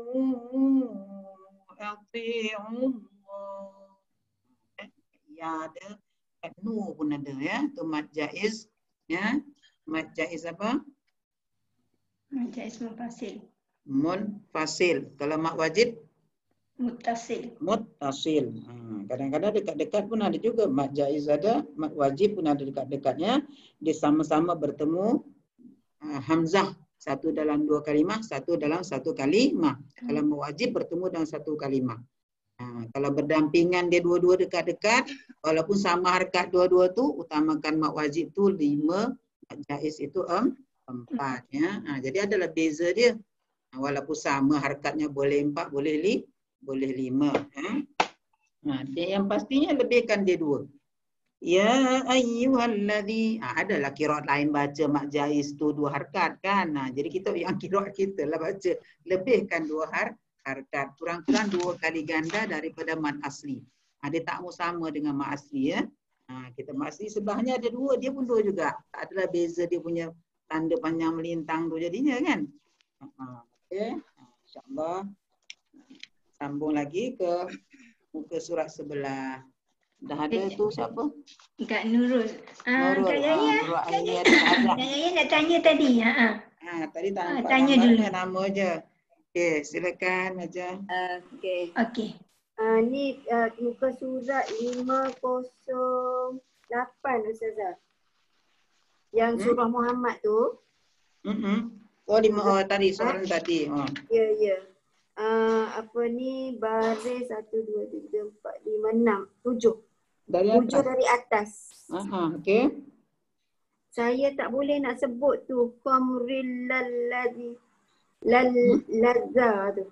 ati'ullah. Ya ada kat nu pun ada ya. Tu mat jaiz ya. Mat jaiz apa? Mat jaiz munfasil. Munfasil. Kalau mat wajib? Muttasil. Muttasil. Kadang-kadang dekat-dekat pun ada juga. Mat jaiz ada, mat wajib pun ada dekat-dekatnya. Dia sama-sama bertemu uh, hamzah. Satu dalam dua kalimah, satu dalam satu kalimah. Hmm. Kalau mat wajib bertemu dalam satu kalimah. Uh, kalau berdampingan dia dua-dua dekat-dekat, walaupun sama harkat dua-dua tu, utamakan mat wajib tu lima. Jaiz itu em, empat ya. Ha, jadi adalah beza dia. Ha, walaupun sama harkatnya boleh empat, boleh li, boleh lima. Ha. Ha, dia yang pastinya lebihkan dia dua. Ya ayyuhalladzi. Ha, adalah qiraat lain baca mak jaiz tu dua harkat kan. Ha, jadi kita yang qiraat kita lah baca lebihkan dua har, harkat. Kurang-kurang dua kali ganda daripada mat asli. Ha, dia tak mau sama dengan mak asli ya. Ha, kita mak asli sebelahnya ada dua, dia pun dua juga. Tak adalah beza dia punya tanda panjang melintang tu jadinya kan. Ha, okey. InsyaAllah. Sambung lagi ke muka surat sebelah. Dah ada tu siapa? Kak Nurul. Ah, Nurul. Kak Yaya. Ha, Nurul Aini ada tak ada. Kak Yaya nak tanya tadi. Ha. Ha, tadi tak Ah, nampak tanya gambarnya, dulu. nama je. Okey, silakan Maja. Uh, Okey. Okey. Uh, ni uh, muka surat lima kosong lapan Ustazah. Yang Hmm? surah Muhammad tu. Mm-hmm. Oh, lima oh, tadi soalan tadi. Oh. Ya, ya. Uh, apa ni baris satu, dua, tiga, empat, lima, enam, tujuh. Dari Tujuh atas. dari atas. Aha, okey. Saya tak boleh nak sebut tu qamril ladzi lal ladza tu.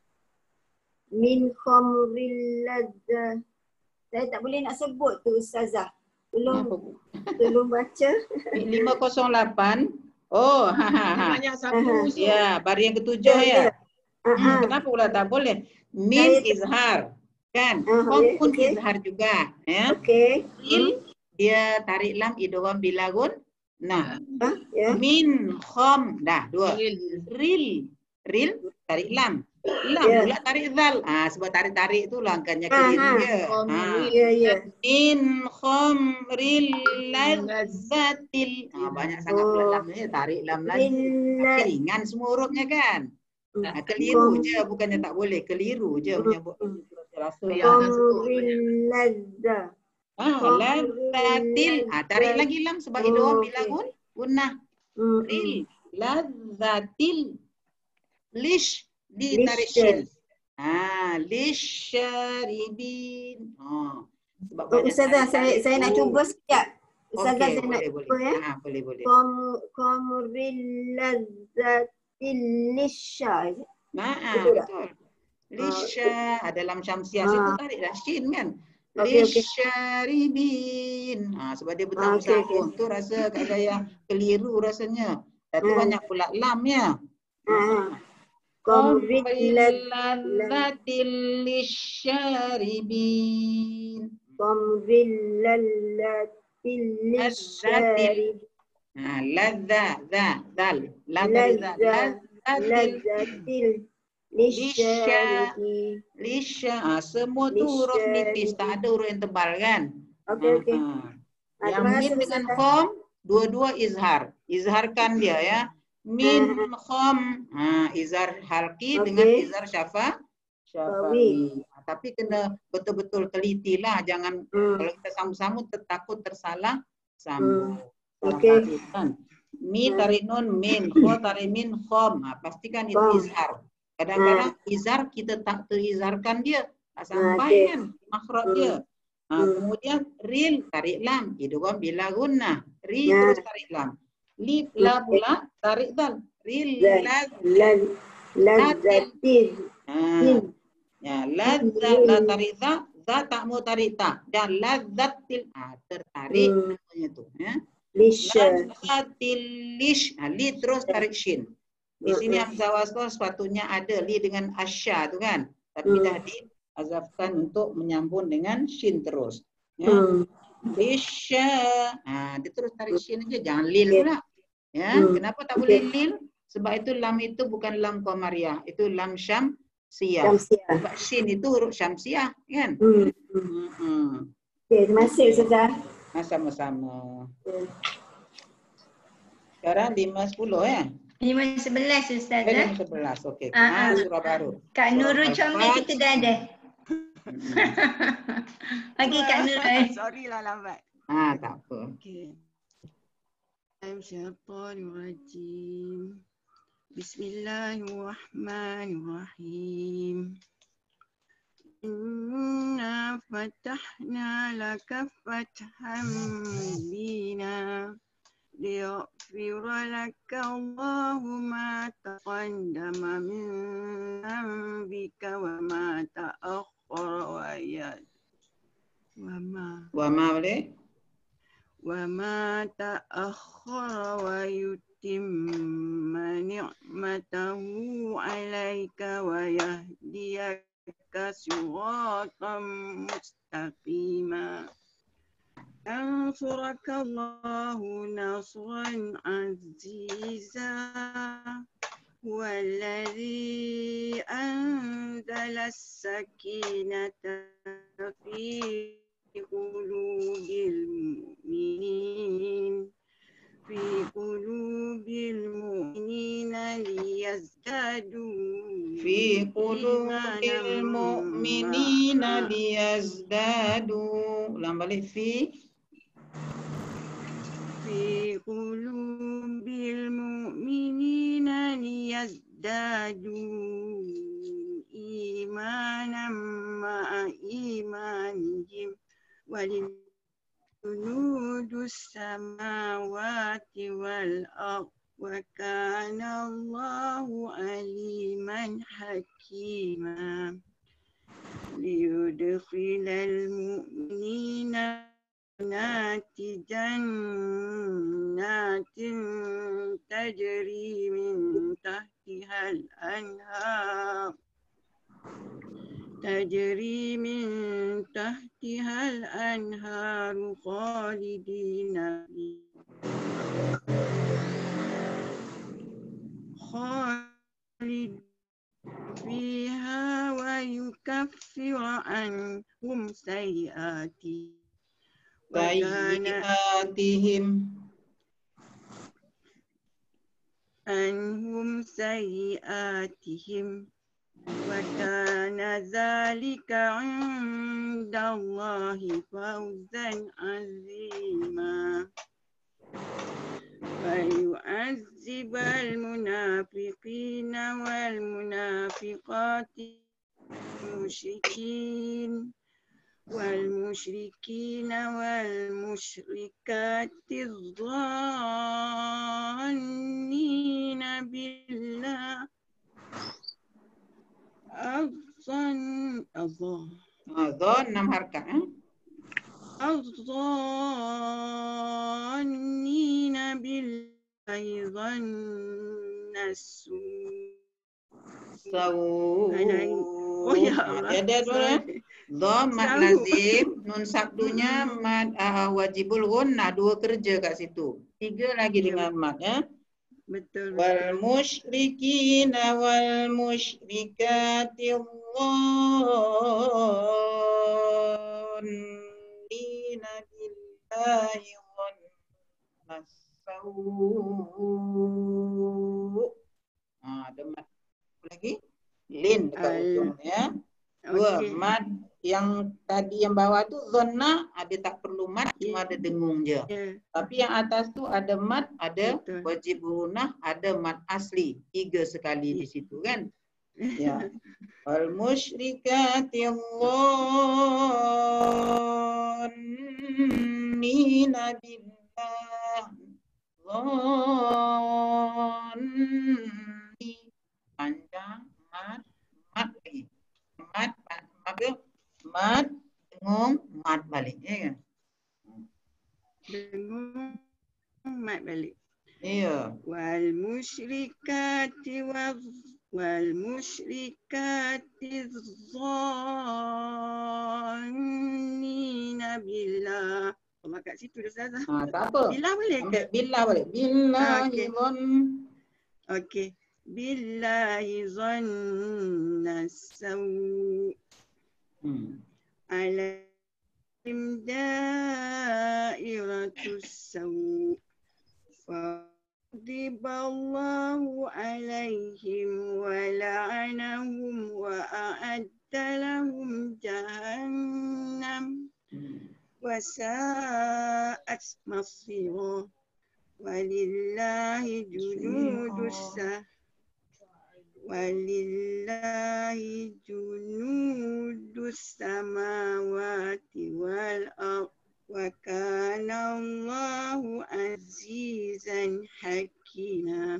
Min qamril ladza. Saya tak boleh nak sebut tu Ustazah. Tolong tolong baca. lima kosong lapan. Oh, ha ha ha. Banyak sambung usul. Ya, baris yang ketujuh Ya, ya. ya. Hmm, kenapa pula tak boleh? Min Saya- izhar. Kan? Ah, Qam ya, pun okey. izhar juga. Ya. Okey. Il, dia tarik lam idgham bilagun. Nah, Ha? Ya. min kham. Dah, dua. Ril. Ril. Ril, tarik lam. Lam Ya. pula tarik zal. Ah, sebab tarik-tarik tu langkahnya Ha, keliru ha. je. Ha. Ya, ya. Min khamril lazzatil. Ah, banyak sangat pula Oh. lam ni, tarik lam lagi. Rillat. Ringan semua hurufnya kan. Hmm. Ah, keliru Kom- je, bukannya tak boleh. Keliru je menyebut. Hmm. Rasa Ya. lah. Qamril ladza. Ah, lazzatil. Ah, tarik lagi lam sebab Oh, idgham okey. bilagun. Gunnah. Hmm. Ril. Lazzatil. Lish. Ditarik Lish. shin. Ah, lisharibin. Ah. Sebab Oh, banyak Ustazah, saya tarik-tarik saya nak tu. cuba sekejap. Ustazah, Okey, saya nak boleh, cuba boleh. ya. Ah, boleh, boleh. Qam qamril ladzatil lisha. Nah, Betul tak? betul. Lisha, ada lam syamsiah Ah. situ tarik dah shin kan. Okey, okey. Lisharibin. Ah, sebab dia Ah, bertambah okey, sambung tu rasa Kak Gaya keliru rasanya. Tapi Ah. banyak pula lamnya. Ha, ha. Qamril lad- Qamrillatil lisharibin. qamril ladzatil lisharib. Ah, ladza, za, zal. Ladza, za, Ladza- ladzatil Ladzatil lisharib. lisha. Ah, semua tu huruf nipis, tak ada huruf yang tebal kan? Okey, okey. Ah, Ah, yang terima min kasih, dengan Ustazah. khom, dua-dua izhar. Izharkan dia ya. Min khom, ha, izhar halqi Okey. dengan izhar syafa syafawi. Syafawi. Ha, tapi kena betul-betul teliti lah, jangan Hmm. kalau kita sambung-sambung takut tersalah sambung. Salah Okey. tarik kan. Mi Hmm. tarik nun min, kho tarik min khom. Ha, pastikan itu Khom. izhar. Kadang-kadang izhar kita tak terizharkan dia, tak sampai okey. kan makhraj Hmm. dia. Ha, Hmm. kemudian ril tarik lam, idgham bila gunnah. Ri Ya. terus tarik lam. Lip la pula tarik dal. Ril Lad- lad. Lad ladzatil. Ha. Tin. Ya, ladzat la tarik za, za tak mau tarik ta. Dan ladzatil ah tertarik Hmm. namanya tu ya. Lisha. Ladzatil lish. Ha, li terus tarik shin. Di sini hamzah wasl sepatutnya ada li dengan asya tu kan. Tapi Hmm. dah diazafkan untuk menyambung dengan shin terus. Ya. Hmm. Lisha. Ha, dia terus tarik shin aja, jangan lil Okey. pula. Ya, Hmm. kenapa tak boleh lil? Sebab itu lam itu bukan lam qamariyah, itu lam syamsiyah. Syamsiah. Sebab shin itu huruf syamsiah kan? Hmm. Hmm. Hmm. Okey, terima kasih Ustazah. Ah, sama-sama. Ya. Sekarang lima sepuluh ya? Lima sebelas Eh, Ustazah. lima sebelas. Okey. Ah, Ah, ah. surah baru. Kak Surah Nurul comel Al-Fat. kita dah ada. Okey Kak Nurul. Sorry lah lambat. Ah, tak apa. Okay. Syaitanirrajim. Bismillahirrahmanirrahim. Inna fatahna laka fathan mubina liyaghfira laka Allahu ma taqaddama min dhanbika wa ma ta'akhkhara wa yad wa ma Wa ma boleh? وما تأخر ويتم نعمته عليك ويهديك صراطا مستقيما nasarakallahu nasran aziza. Walladzi anzala as-sakinata fi qulubil mu'minin fi qulubil mu'minina liyazdadu fi qulubil mu'minina liyazdadu. Ulang balik fi fi qulubil mu'minina liyazdadu imanan ma'a imanihim walil junudus samawati wal ardh wa kana Allahu aliman hakima liyudkhilal mu'minina jannati jannatin tajri min tahtihal anhar tajri min tahtihal anharu khalidina khalid fiha wa yukaffiru anhum sayyiati sayyi'atihim anhum sayyi'atihim wa kana dzalika 'indallahi fawzan 'azima wa yu'azzibal munafiqina wal munafiqati musyrikin والمشركين والمشركات الظانين بالله الظن الظن Zon enam harkat eh? الظانين بالله ظن السوء. Sawu. Oh ya Allah. Ada dua. Dom mad lazim, nun sabdunya mad uh, wajibul gunnah, dua kerja kat situ. Tiga lagi dengan mad ya. Betul. Wal musyrikina wal musyrikati dhannina billahi dhannas sawu. Ah, ada mad lagi. Lin dekat ujung ya. Dua okay. Mad yang tadi yang bawah tu zonna ada tak perlu mad, yeah. Cuma ada dengung je. Yeah. Tapi yang atas tu ada mad, ada betul. Wajib gunnah, ada mad asli. Tiga sekali yeah. Di situ kan. Ya. Al musyrikati dhannina billah. Dhanni panjang mad mad lagi. Mad, mad, mad, dengung, mad balik, ya kan? Dengung, mad balik. Iya. Wal musyrikati wal musyrikati dhannina billah. Oh, kat situ dah Ustazah. Ha, tak apa. Billah boleh ke? Billah boleh. Billahi dhann. Okey. Billahi dhanna sawu. Hmm. Alaihim dairatus sawu. Fadiballahu alaihim wa la'anahum wa a'adda lahum jahannam wa sa'at masira. Walillahi junudus Walillahi junudus samawati wal ardh wa kana Allahu azizan hakima.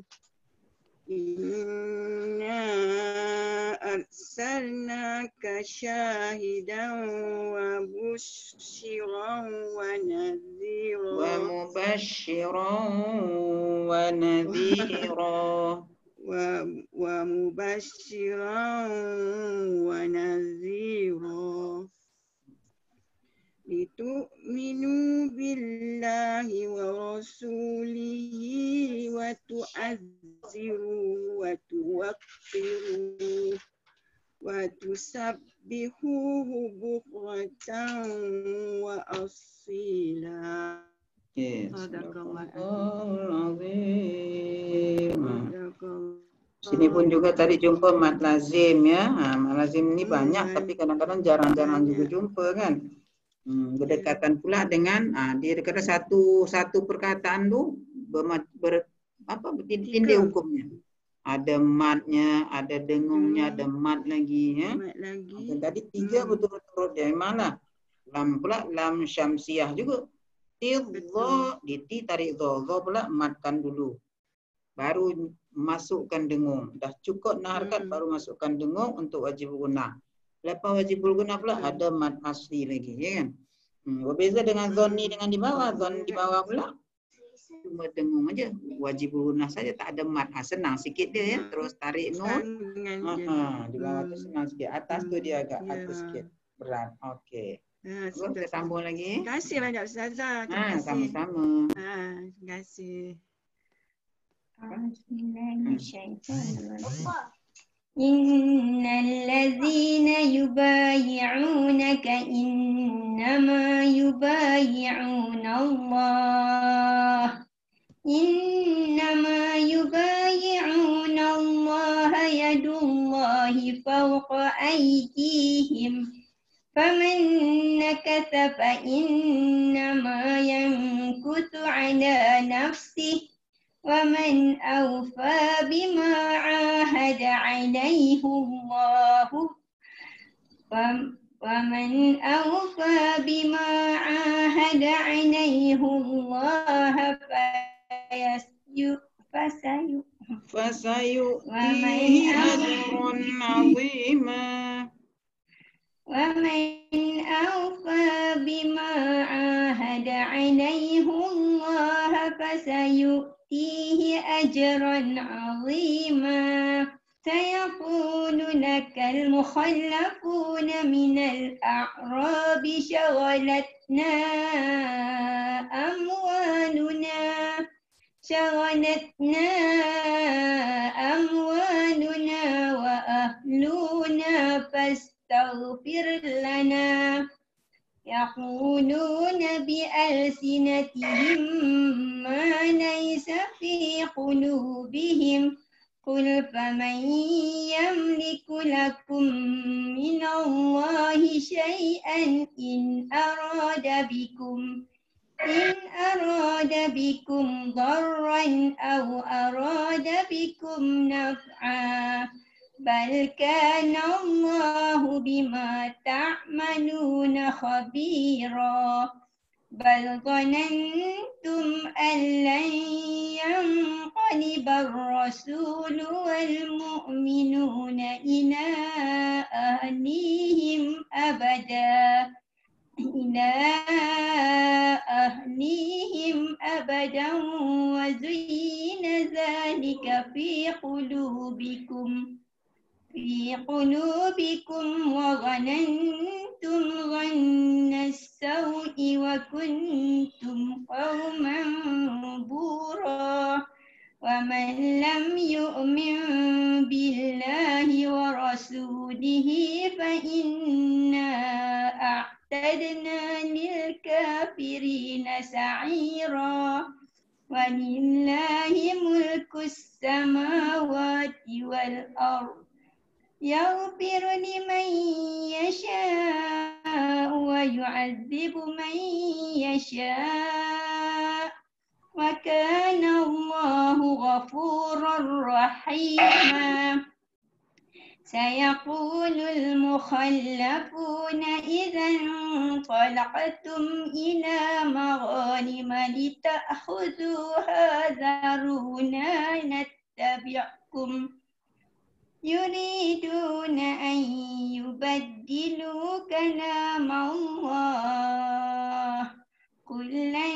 Inna arsalnaka syahidan wa bushiran wa nadhira wa mubashiran wa nadhira wa wa mubashiran wa nadhira litu'minu billahi wa rasulihi wa tu'azziru wa tuwaqqiru wa tusabbihuhu bukratan wa asila. Yes. Sadaqallahul Sini pun juga tadi jumpa mat lazim ya. Ha, mat lazim ni banyak tapi kadang-kadang jarang-jarang juga jumpa kan. Hmm, berdekatan pula dengan ah dia kata satu satu perkataan tu ber, ber apa bertindih hukumnya. Ada matnya, ada dengungnya, ada mat lagi ya. Mat lagi. Dan tadi tiga hmm. betul-betul dari mana? Lam pula lam syamsiah juga. Tidha di ti tarik dha, dha pula matkan dulu. Baru masukkan dengung. Dah cukup nak harkat hmm. baru masukkan dengung untuk wajib guna. Lepas wajib guna pula hmm. ada mat asli lagi, ya kan? Hmm. Berbeza dengan zonni dengan di bawah. Zon di bawah pula cuma dengung aja. Wajib guna saja, tak ada mat. Ha, senang sikit dia ya. Terus tarik nun. Ha, ha. Di bawah tu senang sikit. Atas tu dia agak yeah. atas sikit. Berat. Okey. Ha, kita sambung lagi. Terima kasih banyak Ustazah. Ha, sama-sama. Ha, terima kasih. Innal ladzina yubayyi'unaka innama yubayyi'una Allah. Innama yubayyi'una Allah yadullahi fawqa aydihim. Faman nakatha fa innama yankuthu 'ala nafsihi. وَمَنْ أَوْفَى بِمَا عَاهَدَ عَلَيْهِ اللَّهُ وَمَنْ أَوْفَى بِمَا عَاهَدَ عَلَيْهِ اللَّهَ فَسَيُؤْتِيهِ أَجْرًا عَظِيمًا وَمَنْ أَوْفَى بِمَا عَاهَدَ عَلَيْهِ اللَّهَ فَسَيُؤْتِيهِ فيه أجرا عظيما سيقول لك المخلفون من الأعراب شغلتنا أموالنا شغلتنا أموالنا وأهلنا فاستغفر لنا يقولون بألسنتهم ما ليس في قلوبهم قل فمن يملك لكم من الله شيئا إن أراد بكم إن أراد بكم ضرا أو أراد بكم نفعا بل كان الله بما تعملون خبيرا بل ظننتم أن لن ينقلب الرسول والمؤمنون إلى أهليهم أبدا إلى أهليهم أبدا وزين ذلك في قلوبكم في قلوبكم وظننتم ظن السوء وكنتم قوما بورا ومن لم يؤمن بالله ورسوله فإنا أعتدنا للكافرين سعيرا ولله ملك السماوات والأرض يغفر لمن يشاء ويعذب من يشاء وكان الله غفورا رحيما سيقول المخلفون إذا انطلقتم إلى مغانم لتأخذوها ذرونا نتبعكم يريدون أن يبدلوا كلام الله قل لن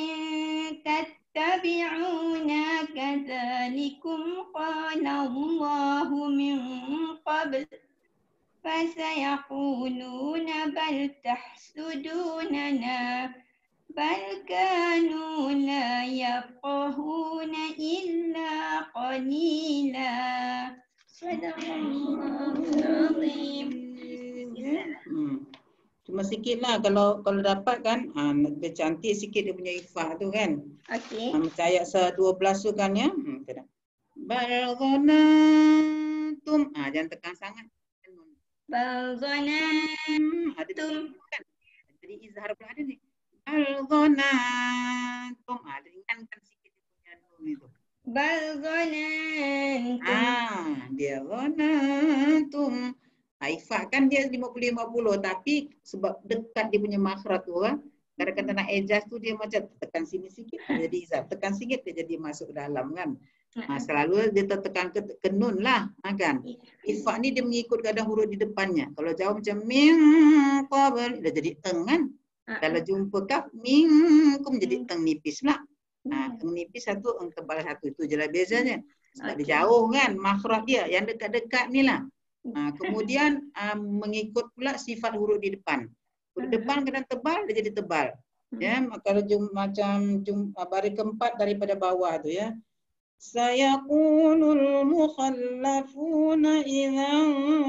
تتبعونا كذلكم قال الله من قبل فسيقولون بل تحسدوننا بل كانوا لا يفقهون إلا قليلا. Sadaqallahul Azim. Hmm. Cuma sikit lah kalau kalau dapat kan, ha, lebih cantik sikit dia punya ifah tu kan. Okey. Ha, macam ayat dua belas tu kan ya. Hmm, bal ghanantum. Ha, jangan tekan sangat. Bal ghanantum. Hmm, ada kan. Jadi izhar pula ada ni. Bal ghanantum. Ha, ringankan sikit dia punya nun itu. Bal ghanantum. Ah, dia ghanantum. Ifah kan dia lima puluh lima puluh tapi sebab dekat dia punya makhraj tu kan. Kadang-kadang nak adjust tu dia macam tekan sini sikit jadi izhar, tekan sikit dia jadi masuk dalam kan. Ha, selalu dia tertekan ke, ke nun lah kan. Ifah ni dia mengikut kadang huruf di depannya. Kalau jauh macam min qabl dia jadi eng kan. Kalau jumpa kaf minkum jadi eng nipis pula. Ha, eng nipis satu, eng tebal satu, itu je lah bezanya. Sebab dia jauh kan makhraj dia, yang dekat-dekat ni lah. Ha, kemudian um, mengikut pula sifat huruf di depan. Huruf depan kadang tebal dia jadi tebal. Ya, kalau jum, macam jum, baris keempat daripada bawah tu ya. Sayaqulul mukhallafuna idzan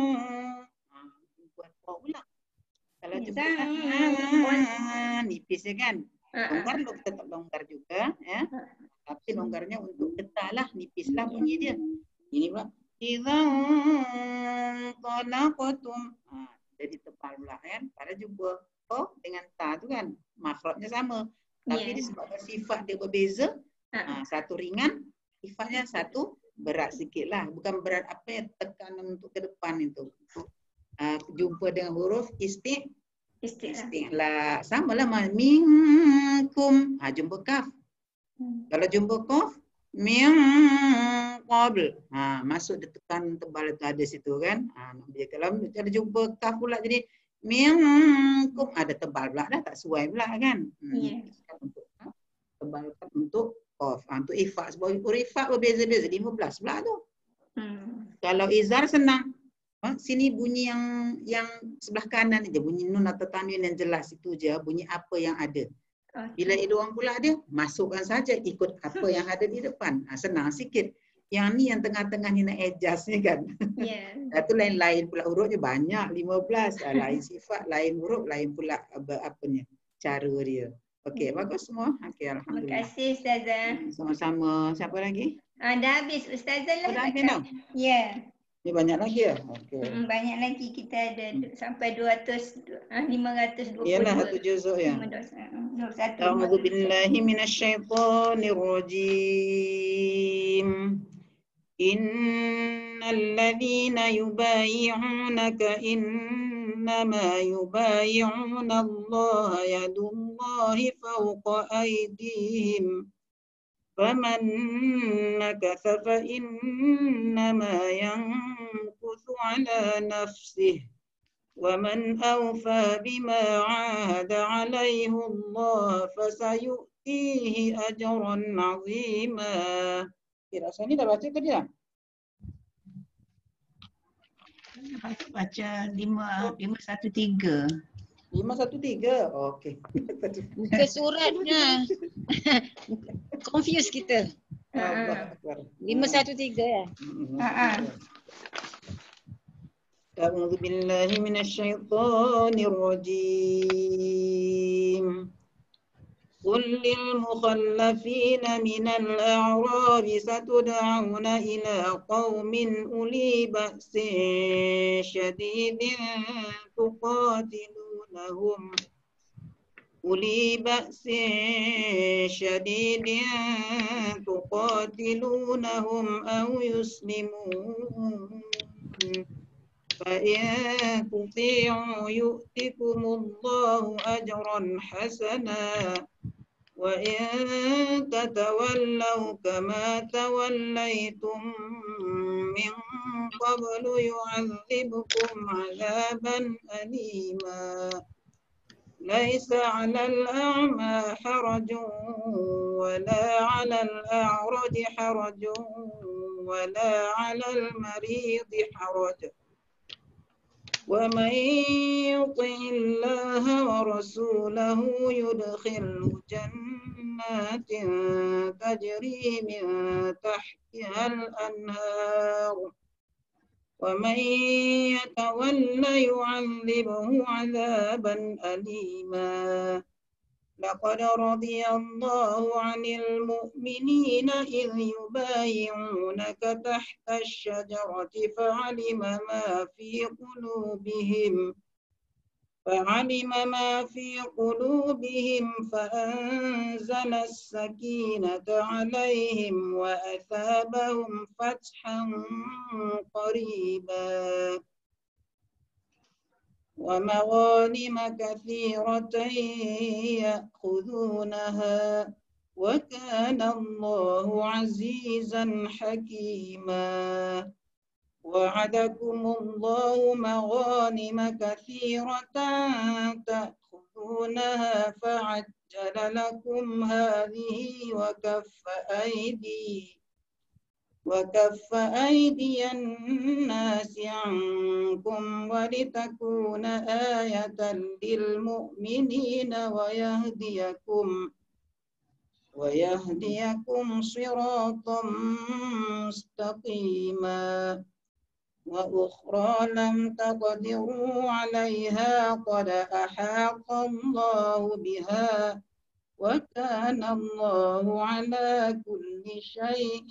buat pula. Kalau jumpa nipis ya kan. Longgar lo tetap longgar juga ya. Tapi longgarnya untuk getah lah, nipis lah bunyi dia. Ini pula idzan talaqtum. Ha, jadi tebal pula kan. Pada jumpa oh dengan ta tu kan makhrajnya sama. Tapi yeah. disebabkan sifat dia berbeza. Ha, satu ringan, sifatnya satu berat sikit lah. Bukan berat apa yang tekanan untuk ke depan itu. Uh, jumpa dengan huruf isti istilah. Sama lah minkum. Ha, jumpa kaf. Hmm. Kalau jumpa qaf min qabl. Ha, masuk dia tekan tebal tu ada situ kan. Ha, dia kalau ada jumpa kaf pula jadi minkum ada tebal pula dah tak sesuai pula kan. Hmm. Yeah. Untuk ha, tebalkan untuk qaf. Ha, untuk ifah sebab huruf ifah berbeza-beza lima belas pula tu. Hmm. Kalau izhar senang. Ha, sini bunyi yang yang sebelah kanan je bunyi nun atau tanwin yang jelas itu je bunyi apa yang ada. Okay. Bila idgham pula dia masukkan saja ikut apa yang ada di depan. Ha, senang sikit. Yang ni yang tengah-tengah ni nak adjust ni kan. Ya. Yeah. Itu lain-lain pula hurufnya banyak lima belas. Lain sifat, lain huruf, lain pula apa apanya cara dia. Okey, hmm. bagus semua. Okey, alhamdulillah. Terima kasih Ustazah. Sama-sama. Siapa lagi? Ah, dah habis Ustazah lah. Oh, dah habis dah? Ya. Yeah. Ni banyak lagi ya? Okey. Hmm, banyak lagi kita ada hmm. sampai dua ratus ah lima ratus dua puluh. Iyalah satu juzuk ya. A'udzu billahi minasyaitonir rajim. Innal ladzina yubayyi'unaka innama yubayyi'una Allah yadullahi fawqa aydihim. فَمَنْ نَكَثَ فَإِنَّمَا يَنكُثُ عَلَى نَفْسِهِ وَمَنْ أَوْفَى بِمَا عَاهَدَ عَلَيْهِ اللَّهُ فَسَيُؤْتِيهِ أَجْرًا عَظِيمًا. Kira saya ni dah baca tadi tak? Baca lima lima satu tiga. lima satu tiga. Okey. Buka suratnya. Confuse kita. lima satu tiga ya. Ha. A'udzu billahi minasyaitonir rajim. قل للمخلفين من الأعراب ستدعون إلى قوم أولي بأس شديد تقاتلونهم أولي بأس شديد تقاتلونهم أو يسلمون فإن تطيعوا يؤتكم الله أجرا حسنا وإن تتولوا كما توليتم من قبل يعذبكم عذابا أليما ليس على الأعمى حرج ولا على الأعرج حرج ولا على المريض حرج ومن يطع الله ورسوله يدخله جنات تجري من تحتها الأنهار ومن يتول يعذبه عذابا أليما لقد رضي الله عن المؤمنين إذ يبايعونك تحت الشجرة فعلم ما في قلوبهم فعلم ما في قلوبهم فأنزل السكينة عليهم وأثابهم فتحا قريبا ومغانم كثيرة يأخذونها وكان الله عزيزا حكيما وعدكم الله مغانم كثيرة تأخذونها فعجل لكم هذه وكف أيدي وكف أيدي الناس عنكم ولتكون آية للمؤمنين ويهديكم ويهديكم صراطا مستقيما وأخرى لم تقدروا عليها قد أحاط الله بها وكان الله على كل شيء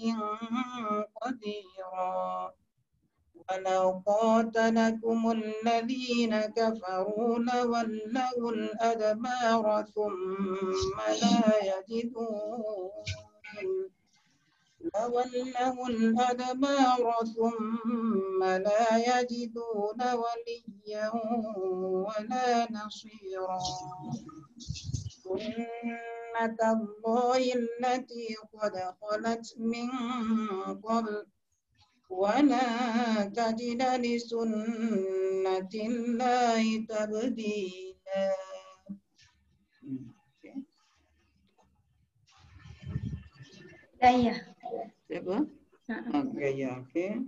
قديرا ولو قاتلكم الذين كفروا لولوا الأدبار ثم لا يجدون لولوا الأدبار ثم لا يجدون وليا ولا نصيرا سنة الله التي قد خلت من قبل ولا تجد لسنة الله تبديلا. Gaya. Siapa? Oh, Gaya, oke. Okay.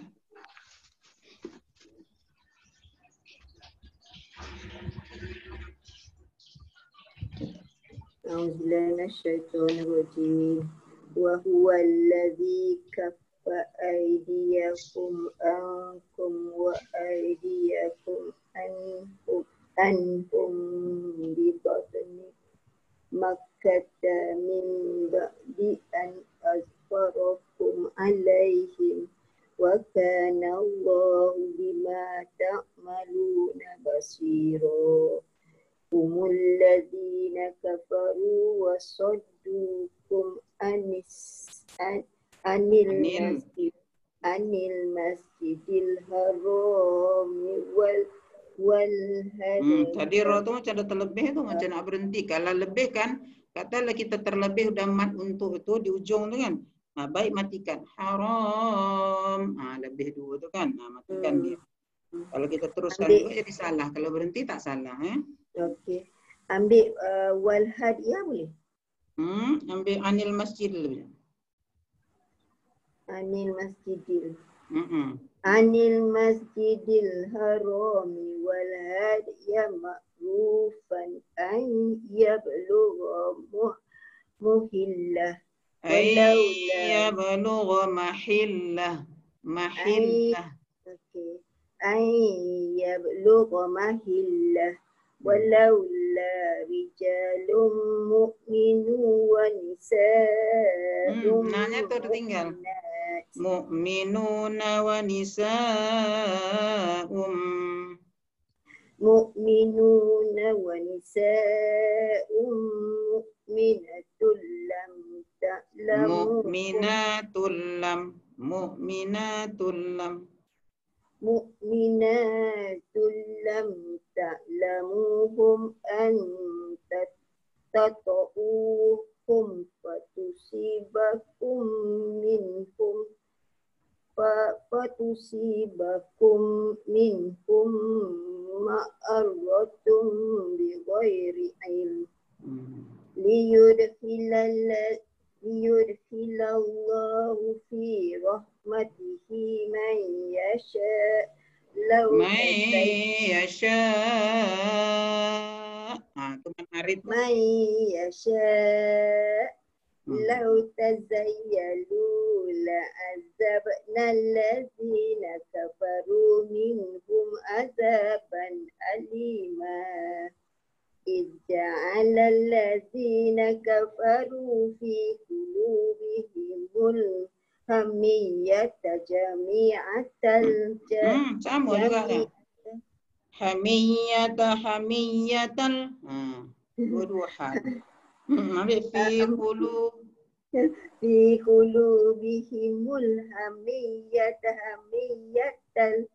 أعوذ بالله من الشيطان الرجيم وهو الذي كف أيديكم عنكم وأيديكم عنهم عنهم ببطن مكة من بعد أن أظفركم عليهم وكان الله بما تعملون بصيرا هم الذين كفروا وصدوكم عن عن المسجد عن المسجد الحرام وال والهدي. Hmm, tadi roh tu macam ada terlebih tu macam nak berhenti. Kalau lebih kan, katalah kita terlebih udah mat untuk itu di ujung tu kan. Nah, baik matikan haram. Ah, lebih dua tu kan. Nah, matikan hmm. dia. Kalau kita teruskan juga jadi salah. Kalau berhenti tak salah eh. Okey. Ambil uh, wal hadiah boleh? Hmm, ambil anil masjid dulu. Anil masjidil. Hmm. Anil masjidil harami wal hadiya ma'rufan an yablugha muhillah. Ay yablugha mahillah. Mahillah. Okey. Ay yablugha mahillah. Walaula rijalun mu'minun wa nisa'un. Nanya tertinggal. Mu'minuna wa nisa'um. Mu'minuna wa nisa'um mu'minatul lam ta'lamu. Mu'minatul lam. Mu'minatul lam. Mu'minatul lam ta'lamuhum an tata'uhum fatusibakum minhum fatusibakum minhum ma'arratum bighairi ilm liyudkhilal liyudkhilallahu fi rahmatihi man yasha law May yasha. Ah, itu Arif. may yasha law tazayyalu la azabna allazina kafaru minhum azaban alima. إِذْ الَّذِينَ كَفَرُوا فِي قُلُوبِهِمُ الْحَمِيَّةَ جَمِيعَةَ Hmm, sama juga kan? Hamiyata hamiyatal. Hmm, dua-dua hal. Hmm, ambil fi qulub. في قلوبهم الحمية حمية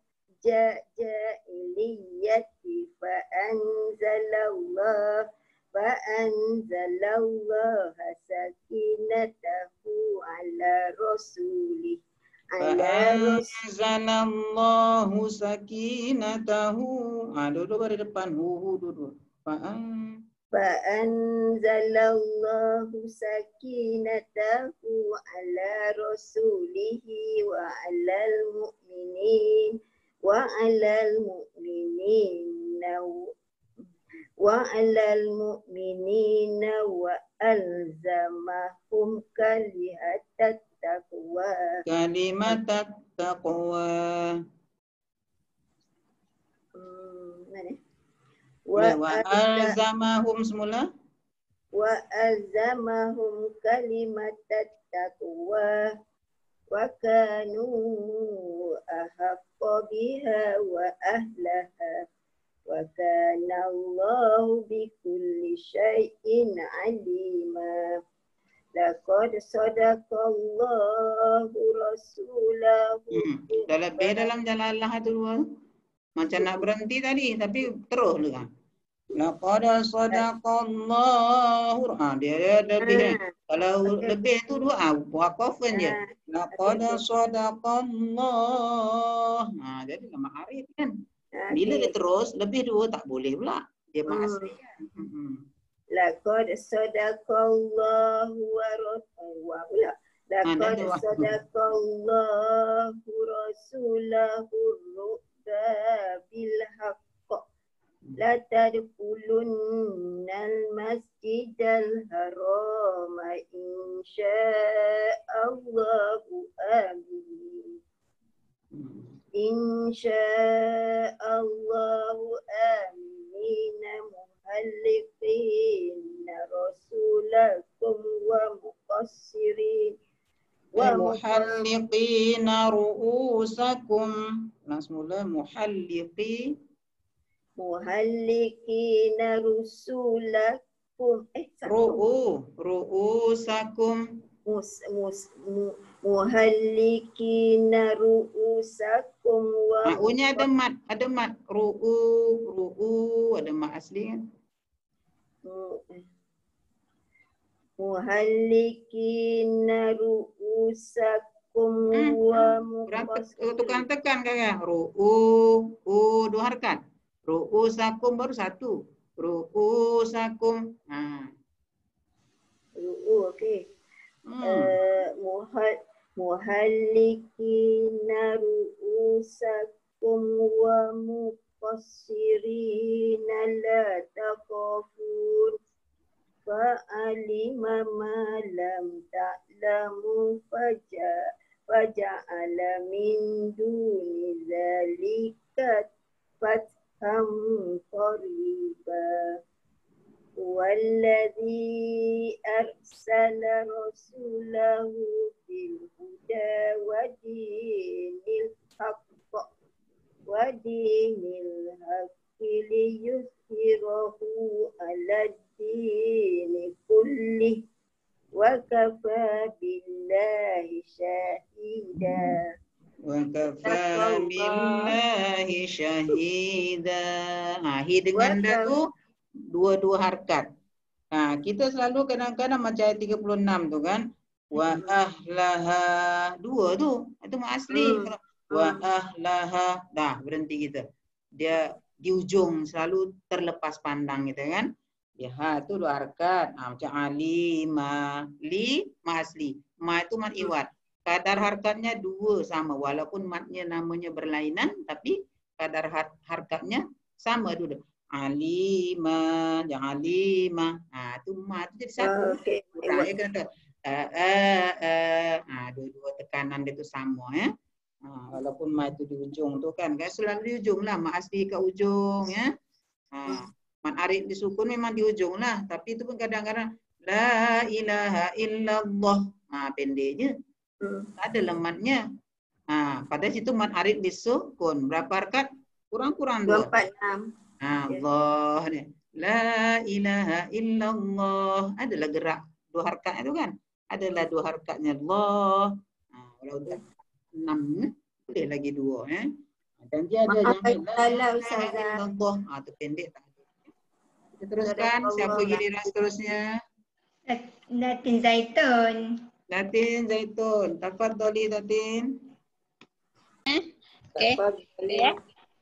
الجاهلية فأنزل الله فأنزل الله سكينته على رسوله على رسوله Fa'anzalallahu sakinatahu. Ah, duduk pada depan hu hu duduk. Fa'an فأنزل الله سكينته على رسوله وعلى المؤمنين وعلى المؤمنين وعلى المؤمنين وألزمهم كلمة التقوى kalimat taqwa. Wa alzamahum semula. Wa alzamahum kalimat taqwa wa kanu ahaqqa biha wa ahlaha wa kana Allahu bikulli syai'in alima. Laqad sadaqallahu rasulahu. Hmm. Dah lebih dalam jalan Allah tu dua. Macam nak berhenti tadi, tapi terus lu kan. Laqad sadaqallahu. Ah, dia ada lebih. Kalau lebih tu dua, ah, waqafan je. Laqad sadaqallah. Ah, jadi lama arif kan. Bila dia terus, lebih dua tak boleh pula. Dia ma'asri kan. Hmm. Laqad sadaqallahu wa rasulahu pula. Laqad sadaqallahu rasulahu ru'da bil haqq. La tadkhulunnal masjidal haram insya'allahu amin. Insya'allahu amin. Muhalliqin rasulakum wa muqassirin wa muhalliqin ru'usakum. Langsung mula muhalliqi muhalliqin rusulakum eh ru'u ru'usakum mus mus mu, muhalliqin ru'usakum wa ma'unya ada mat ada mat ru'u ru'u ada mat asli kan. Muhalliqin ru'usakum hmm. wa muqassirin. Tukang tekan kan ru'u u dua harakat. Ru'usakum baru satu. Ru'usakum. Ha. Ru'u okey. Hmm. Uh, muhal muhalliqin ru'usakum wa muqassirin la takhafun. Fa'alima ma lam ta'lamu faja faja'ala min duni zalika fatham qariba. Walladhi arsala rasulahu bil huda wa dinil haqq wa dinil haqqi liyuzhirahu ala dini kulli wa kafa billahi syahida. Wa kafa billahi syahida. Ha, hi dengan dah tu dua-dua harakat. Ha, kita selalu kadang-kadang macam ayat tiga puluh enam tu kan. Wa ahlaha dua tu. Itu asli. Hmm. Wa ahlaha dah berhenti kita. Dia di ujung selalu terlepas pandang kita kan. Ya, ha, tu dua harakat. Ha, macam alima, li, ma asli. Ma itu mat iwat. Kadar harakatnya dua sama. Walaupun matnya namanya berlainan, tapi kadar har- harkatnya sama dulu. Alima, jangan lima. Ah, tu ma tu jadi satu. Okey. Kurang ya kena eh eh eh. Ah, dua-dua tekanan dia tu sama ya. Ah, walaupun ma itu di ujung tu kan, kan selalu di ujung lah, ma asli ke ujung ya. Ah, mat arid disukun memang di ujung lah, tapi itu pun kadang-kadang la ilaha illallah. Ah, pendeknya. Tak ada lematnya. Ah, pada situ mat arid disukun. Berapa harkat? Kurang-kurang dua dua. empat enam. Allah ni. La ilaha illallah. Adalah gerak dua harkat itu kan. Adalah dua harkatnya Allah. Ha, kalau tak enam ni, boleh lagi dua. Eh. Dan dia ada Maaf yang la salah ilaha Ustazah. illallah. Ha, tu pendek tak ada. Kita teruskan. Siapa giliran seterusnya? Datin Zaitun. Datin Zaitun. Tafadhali Datin. Okey. Ya.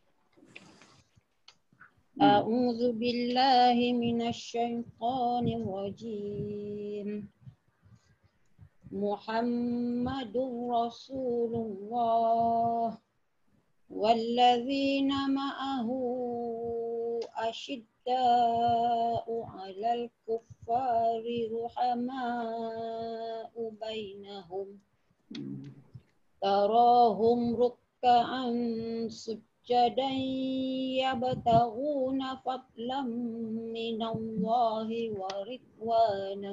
A'udzu billahi minasyaitonir rajim. Muhammadur Rasulullah walladzina ma'ahu asyidda'u 'alal kuffari ruhama'u bainahum tarahum ruk'an sujjadan yabtaghuna fadlan minallahi wa ridwana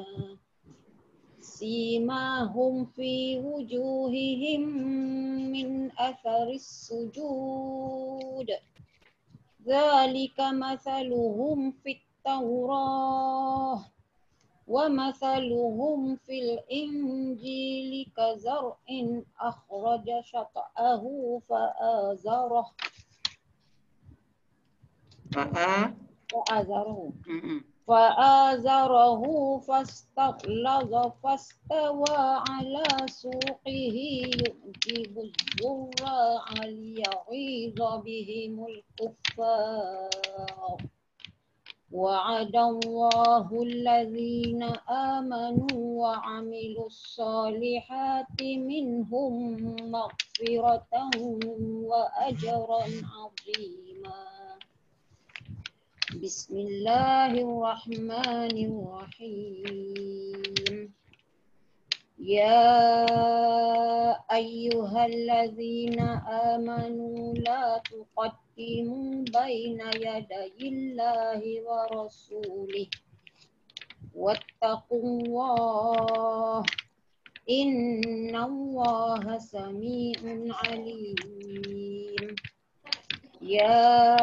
simahum fi wujuhihim min atharis sujud dzalika mathaluhum fit tawrah wa mathaluhum fil injili kazar'in akhraja shat'ahu fa'azarah Fa'a. fa'azarahu Mm-mm. fa'azarahu fastaghlaza fastawa ala suqihi yu'jibu az-zurra'a liyaghiza bihimul kuffar wa'adallahu alladhina amanu wa 'amilus solihati minhum maghfiratan wa ajran 'azima. Bismillahirrahmanirrahim. Ya ayyuhalladzina amanu la tuqaddimu baina yadayillahi wa rasulih wattaqullah innallaha sami'un alim. Ya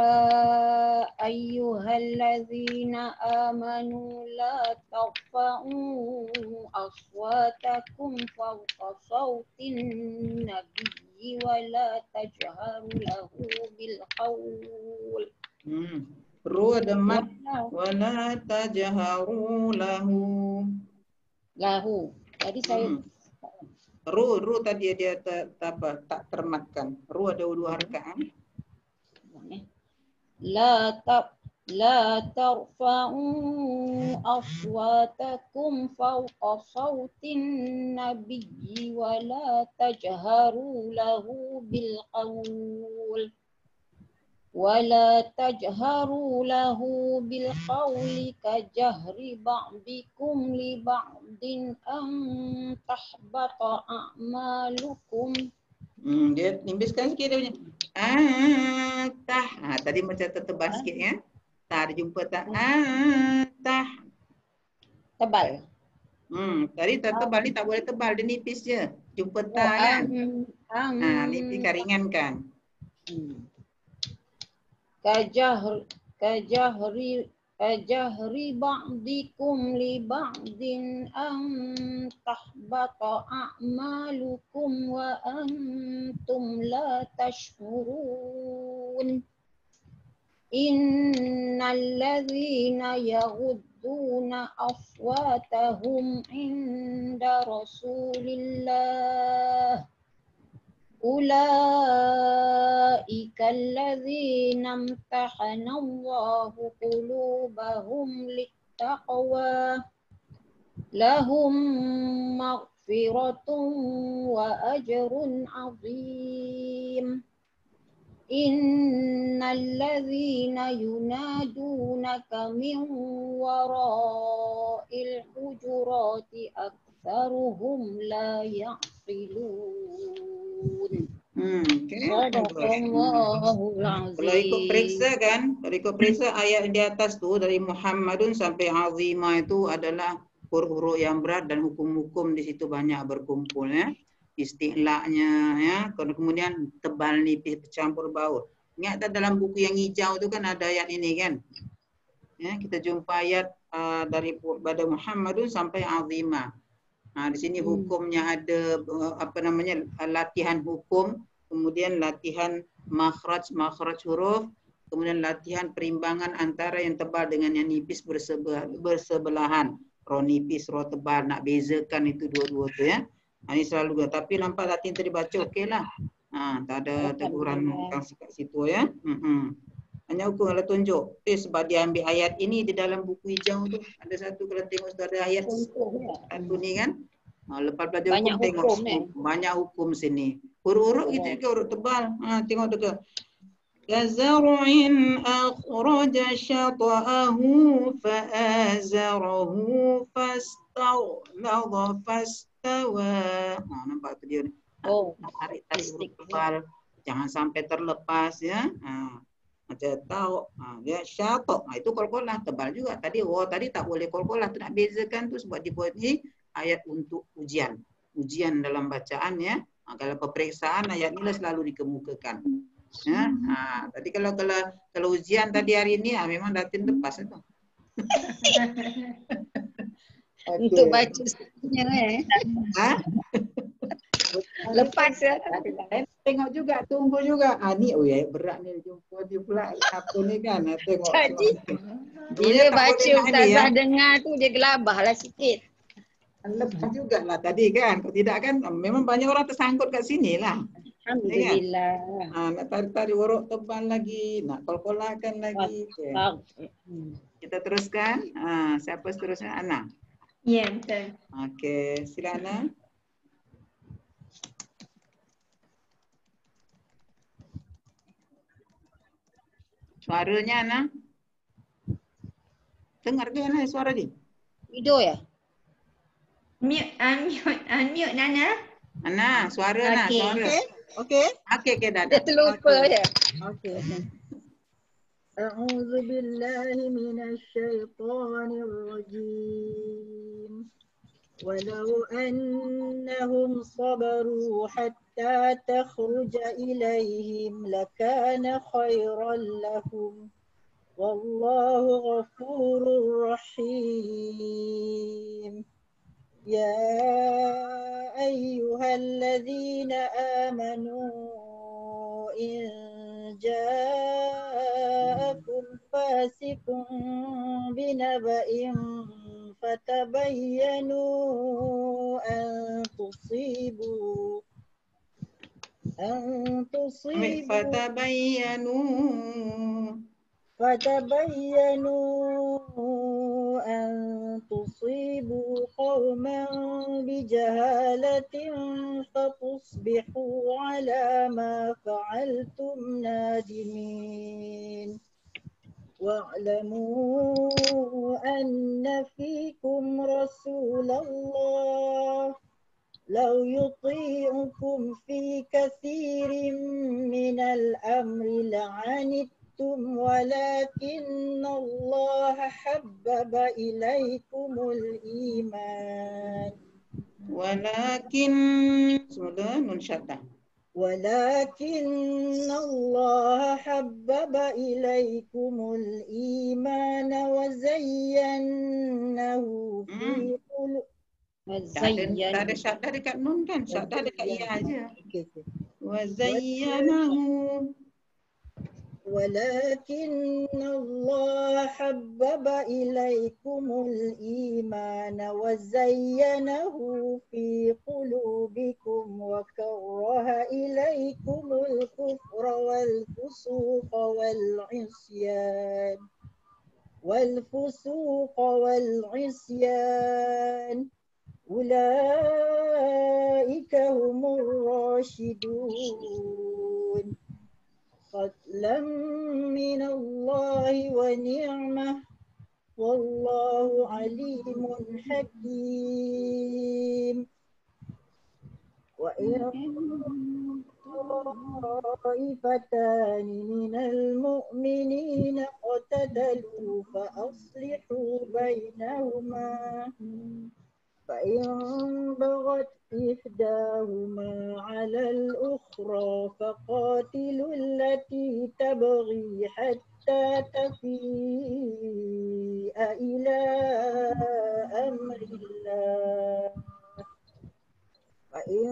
ayyuhalladzina amanu la tarfa'u aswatakum fawqa sawtin nabiyyi wa la tajharu lahu bil qawl. Hmm. Ru ada mat. Wala tajharu lahu. Lahu. Tadi saya Hmm. Ru, ru tadi dia tak, tak, apa, tak termatkan. Ru ada dua harkat. La tab la tarfa'u aswatakum fawqa sawtin nabiyyi wa la tajharu lahu bil qawl wa la tajharu lahu bil qawli ka jahri ba'dikum li ba'din an tahbata a'malukum. Hmm, dia nimbiskan sikit dia punya. Ah, tah. Ah, tadi macam tertebal sikit ya. Tak ada jumpa tak? Ah, tah. Tebal. Hmm, tadi tertebal ni tak boleh tebal, dia nipis je. Jumpa tak kan? Um, Ah, nipis ringan kan. Hmm. Kajahr kajahri kajahri ba'dikum li ba'din an tahbata a'malukum wa antum la tashkurun. Innal ladzina yaghudduna aswatahum 'inda Rasulillah ulaika alladzina imtahana Allahu qulubahum littaqwa lahum maghfiratun wa ajrun 'azim. innal ladzina yunadunaka min wara'il hujurati aktsaruhum la ya'qilun. Hmm, okay. Shadaqallahul azim. Kalau ikut periksa kan, kalau ikut periksa ayat di atas tu dari Muhammadun sampai azimah itu adalah huruf-huruf yang berat dan hukum-hukum di situ banyak berkumpul ya. Istilahnya ya, kemudian tebal nipis bercampur baur. Ingat tak dalam buku yang hijau tu kan ada ayat ini kan? Ya, kita jumpa ayat uh, dari pada Muhammadun sampai azimah. Nah, di sini hukumnya ada uh, apa namanya latihan hukum, kemudian latihan makhraj makhraj huruf, kemudian latihan perimbangan antara yang tebal dengan yang nipis bersebe bersebelahan. Roh nipis, roh tebal, nak bezakan itu dua-dua tu ya. Nah, ini selalu, tapi nampak latihan tadi baca okey lah. Ha, tak ada teguran yang kat situ ya. Hmm. Hanya hukum kalau tunjuk. Eh, sebab dia ambil ayat ini di dalam buku hijau tu. Ada satu kalau tengok ada ayat satu ni kan. Ha, lepas belajar Banyak hukum, tengok hukum, eh. banyak hukum sini. Huruf-huruf gitu juga, huruf tebal. Ha, tengok tu ke. Kazar'in akhraja syata'ahu fa'azarahu fastaghladha fastawa. Ha, nampak tu dia. Oh, tarik tarik huruf tebal. Jangan sampai terlepas ya. Ha. Macam tahu, ha, dia syatok. Ha, itu kol-kolah tebal juga. Tadi oh tadi tak boleh kol-kolah. Tu nak bezakan tu sebab dibuat ni ayat untuk ujian. Ujian dalam bacaan ya. Ha, kalau peperiksaan ayat ni lah selalu dikemukakan. Ya. Ha, tadi kalau kalau kalau ujian tadi hari ni ha, memang datin lepas itu. Untuk baca sebenarnya eh. Ha? Lepas ya. Tengok juga, tunggu juga. Ah ni, oh ya berat ni jumpa dia pula apa ni kan. Tengok. Jadi bila baca ustazah ya. Dengar tu dia gelabah lah sikit. Lepas juga lah tadi kan. Kalau tidak kan memang banyak orang tersangkut kat sini lah. Alhamdulillah. Kan? Ah, nak tarik-tarik huruf tebal lagi, nak kol-kolakan lagi. Okay. Kita teruskan. Ah, siapa seterusnya? Ana. Ya, betul. Okey, sila Ana. Suaranya Ana. Dengar ke Ana suara dia? Video ya? Mute, unmute, unmute Nana. Ana, suara Ana, Okey. suara. Okey. Okey. Okey, okey dah. Dia terlupa ya. Okey. A'udzu billahi minasy syaithanir rajim. Walau annahum sabaru hatta takhruja ilaihim lakana khairan lahum. Wallahu ghafurur rahim. Ya ayyuhalladzina amanu in ja'akum fasiqun binaba'in fatabayyanu an tusibu an tusibu Fatabayyanu fatabayyanu an tusibu qauman bijahalatin fatusbihu ala ma fa'altum nadimin. Wa'lamu anna fikum Rasulullah law yuti'ukum fi kathirin minal amri la'anittum walakinna Allah habbaba ilaikumul iman walakin sudah nun syaddah. ولكن الله حبب إليكم الإيمان وزينه في قلوب Tak ada syaddah dekat nun kan? Syaddah dekat iya aja. Wa zayyanahu. ولكن الله حبب إليكم الإيمان وزينه في قلوبكم وكره إليكم الكفر والفسوق والعصيان والفسوق والعصيان أولئك هم الراشدون. فضلا من الله ونعمة والله عليم حكيم وإن طائفتان من المؤمنين اقتتلوا فأصلحوا بينهما فإن بغت إحداهما على الأخرى فقاتلوا التي تبغي حتى تفيء إلى أمر الله فإن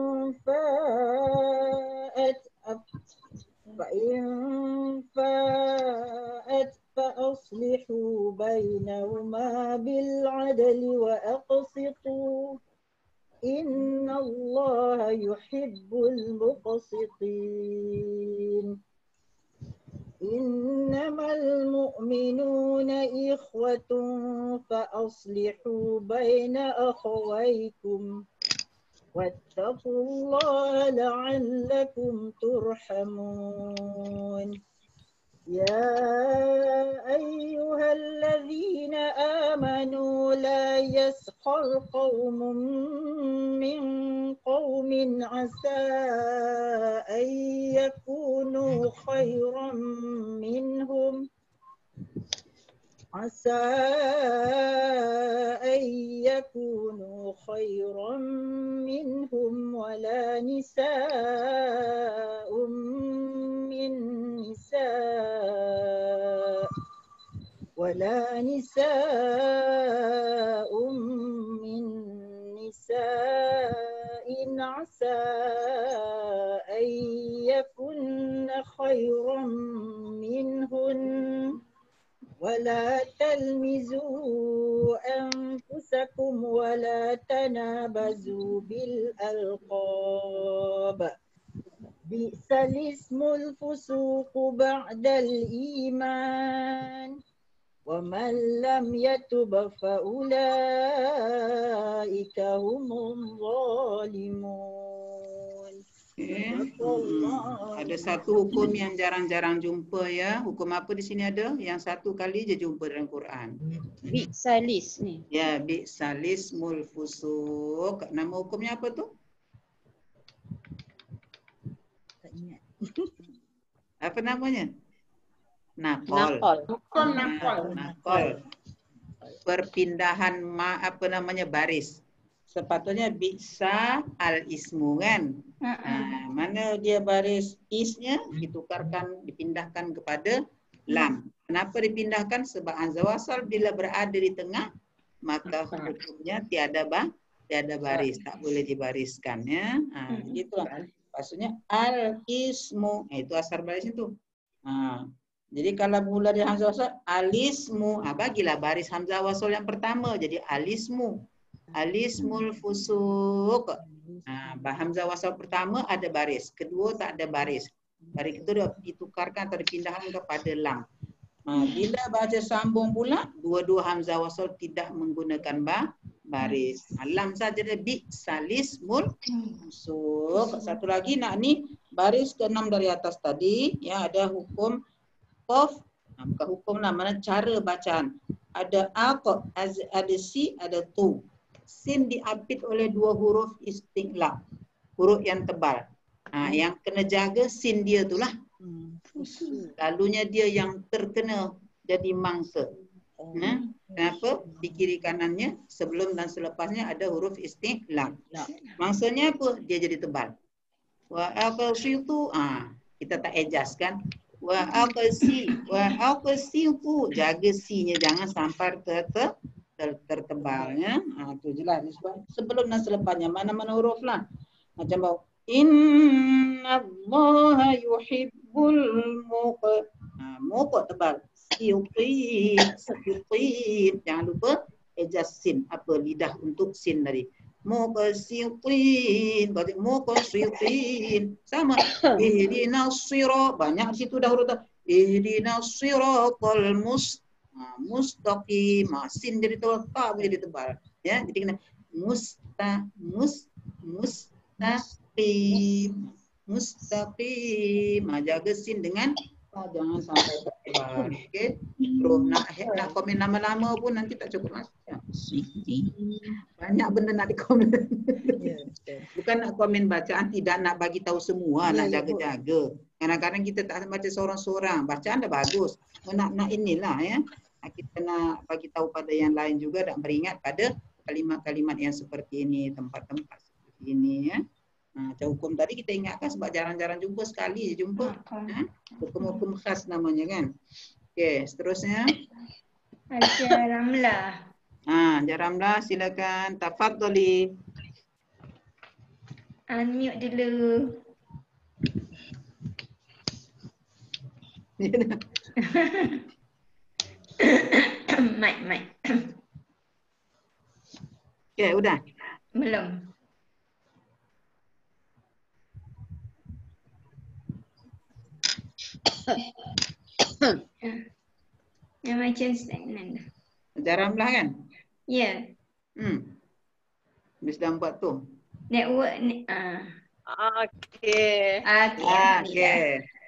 فاءت فإن فاءت فأصلحوا بينهما بالعدل وأقسطوا إن الله يحب المقسطين إنما المؤمنون إخوة فأصلحوا بين أخويكم واتقوا الله لعلكم ترحمون يا أيها الذين آمنوا لا يسخر قوم من قوم عسى أن يكونوا خيرا منهم عسى أن يكونوا خيرا منهم ولا نساء من نساء ولا نساء من نساء عسى أن يكن خيرا منهن ولا تلمزوا أنفسكم ولا تنابزوا بالألقاب بئس الاسم الفسوق بعد الإيمان ومن لم يتب فأولئك هم الظالمون. Okay. Hmm. Ada satu hukum yang jarang-jarang jumpa ya. Hukum apa di sini ada? Yang satu kali je jumpa dalam Quran. Bi'salis ni. Ya, bi'salis mul fusuq. Nama hukumnya apa tu? Tak ingat. Apa namanya? Nakol. Nakol. Hukum nakol. Nakol. Perpindahan ma, apa namanya baris. Sepatutnya bisa al-ismu kan. Nah, mana dia baris isnya ditukarkan, dipindahkan kepada lam. Kenapa dipindahkan? Sebab hamzah wasal bila berada di tengah maka hukumnya tiada ba, tiada baris, tak boleh dibariskan ya. Nah, begitulah. Maksudnya al-ismu, nah, itu asal baris itu. Nah, jadi kalau mula dari hamzah wasal al-ismu, ah, bagilah baris hamzah wasal yang pertama jadi al-ismu. Alismul fusuq. Nah, hamzah wasal pertama ada baris, kedua tak ada baris. Baris kedua ditukarkan atau dipindahkan kepada lam. Nah, bila baca sambung pula, dua-dua hamzah wasal tidak menggunakan ba, baris. Lam saja ada bi salismul fusuq. Satu lagi nak ni baris keenam dari atas tadi, ya ada hukum qaf. Nah, bukan hukum lah, mana cara bacaan. Ada aq, ada si, ada tu. Sin diapit oleh dua huruf istiqlaq, huruf yang tebal. Ha, yang kena jaga sin dia itulah. Lalunya dia yang terkena jadi mangsa. Nah, kenapa? Di kiri kanannya sebelum dan selepasnya ada huruf istiqlaq. Mangsanya apa? Dia jadi tebal. Wa aqsitu, ah, kita tak adjust kan? Wa aqsi, wa aqsitu, jaga si-nya jangan sampai ter, ter Ter tertebalnya, ah tu jelas sebab sebelum dan selepasnya mana-mana huruf lah. Macam bau inna allaha yuhibbul muq. Ah muq tebal. Siuqin, siuqin. Jangan lupa adjust sin, apa lidah untuk sin tadi. Muqsitin, berarti muqsitin. Sama. Ihdinas sirat, banyak di situ dah huruf tu. Ihdinas siratal mustaqim. Ha, mustaqim, sin jadi tebal, tak boleh ditebal. Ya, jadi kena musta mus mustaqim. mustaqim. Ha, jaga sin dengan ha, jangan sampai terlebar. Okey. Terus nak nak komen lama-lama pun nanti tak cukup masa. Banyak benda nak dikomen. Bukan nak komen bacaan, tidak nak bagi tahu semua, nak jaga-jaga. Kadang-kadang kita tak baca seorang-seorang, bacaan dah bagus. Nak nak inilah ya. Kita nak bagi tahu pada yang lain juga dan beringat pada kalimat-kalimat yang seperti ini, tempat-tempat seperti ini ya. Ha, macam hukum tadi kita ingatkan sebab jarang-jarang jumpa, sekali je jumpa. Ha? Hukum-hukum khas namanya kan. Okey, seterusnya. Hajar Ramlah. Ha, Jaramlah silakan. Tafadhali. Unmute dulu. Mic, mic. Okey, udah. Belum. Yang macam stagnan. Jaramlah kan? Ya. Yeah. Hmm. Habis dah buat tu. Network ni. Ah. Okey. Okey. Okey.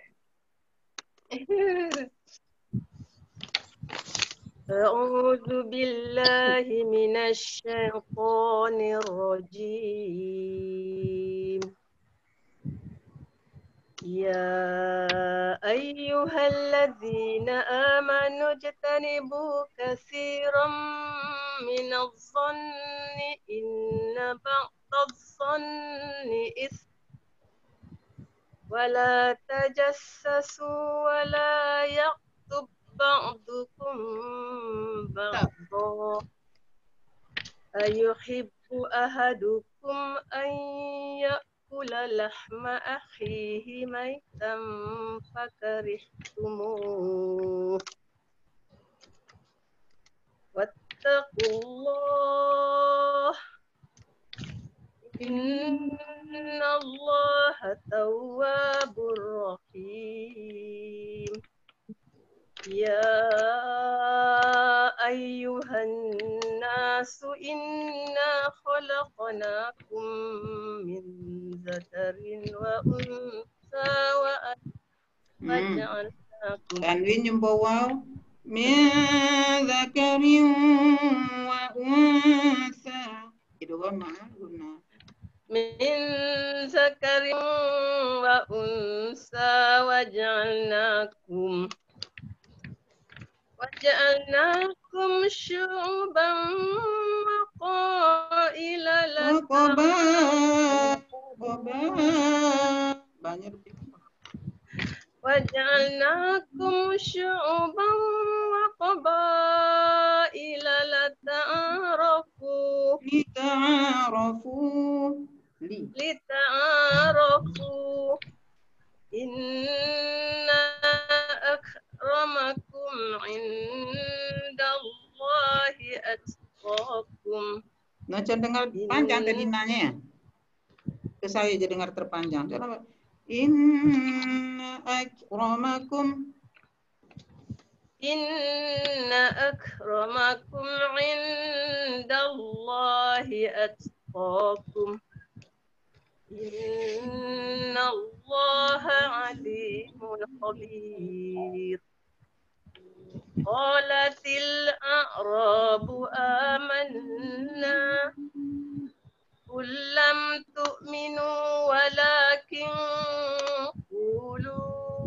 A'udzu billahi minasy syaithanir rajim. Ya ayyuhalladzina amanu ijtanibu katsiran minadh dhanni inna ba'dadh dhanni its wala tajassasu wala yaqtub ba'dukum ba'dha ayuhibbu ahadukum an ya'kula lahma akhihi maitan fakarihtumuh wattaqullah innallaha tawwabur rahim. Ya ayyuhan nasu inna khalaqnakum min zakarin wa unsa wa waja'alnakum Tanwin jumpa waw. Min zakarin wa unsa. Itu mana guna? min zakarin wa unsa waja'alnakum waja'alnakum syu'uban wa qaila banyak waja'alnakum syu'uban wa qabaila lata'arafu lita'arafu lita'arafu inna akramakum indallahi atqakum. Macam dengar panjang kalimahnya. Ke saya je dengar terpanjang. Inna akramakum Inna akramakum indallahi atqakum. Inna Allaha alimun khabir. Qalatil a'rabu amanna qul lam tu'minu walakin qulu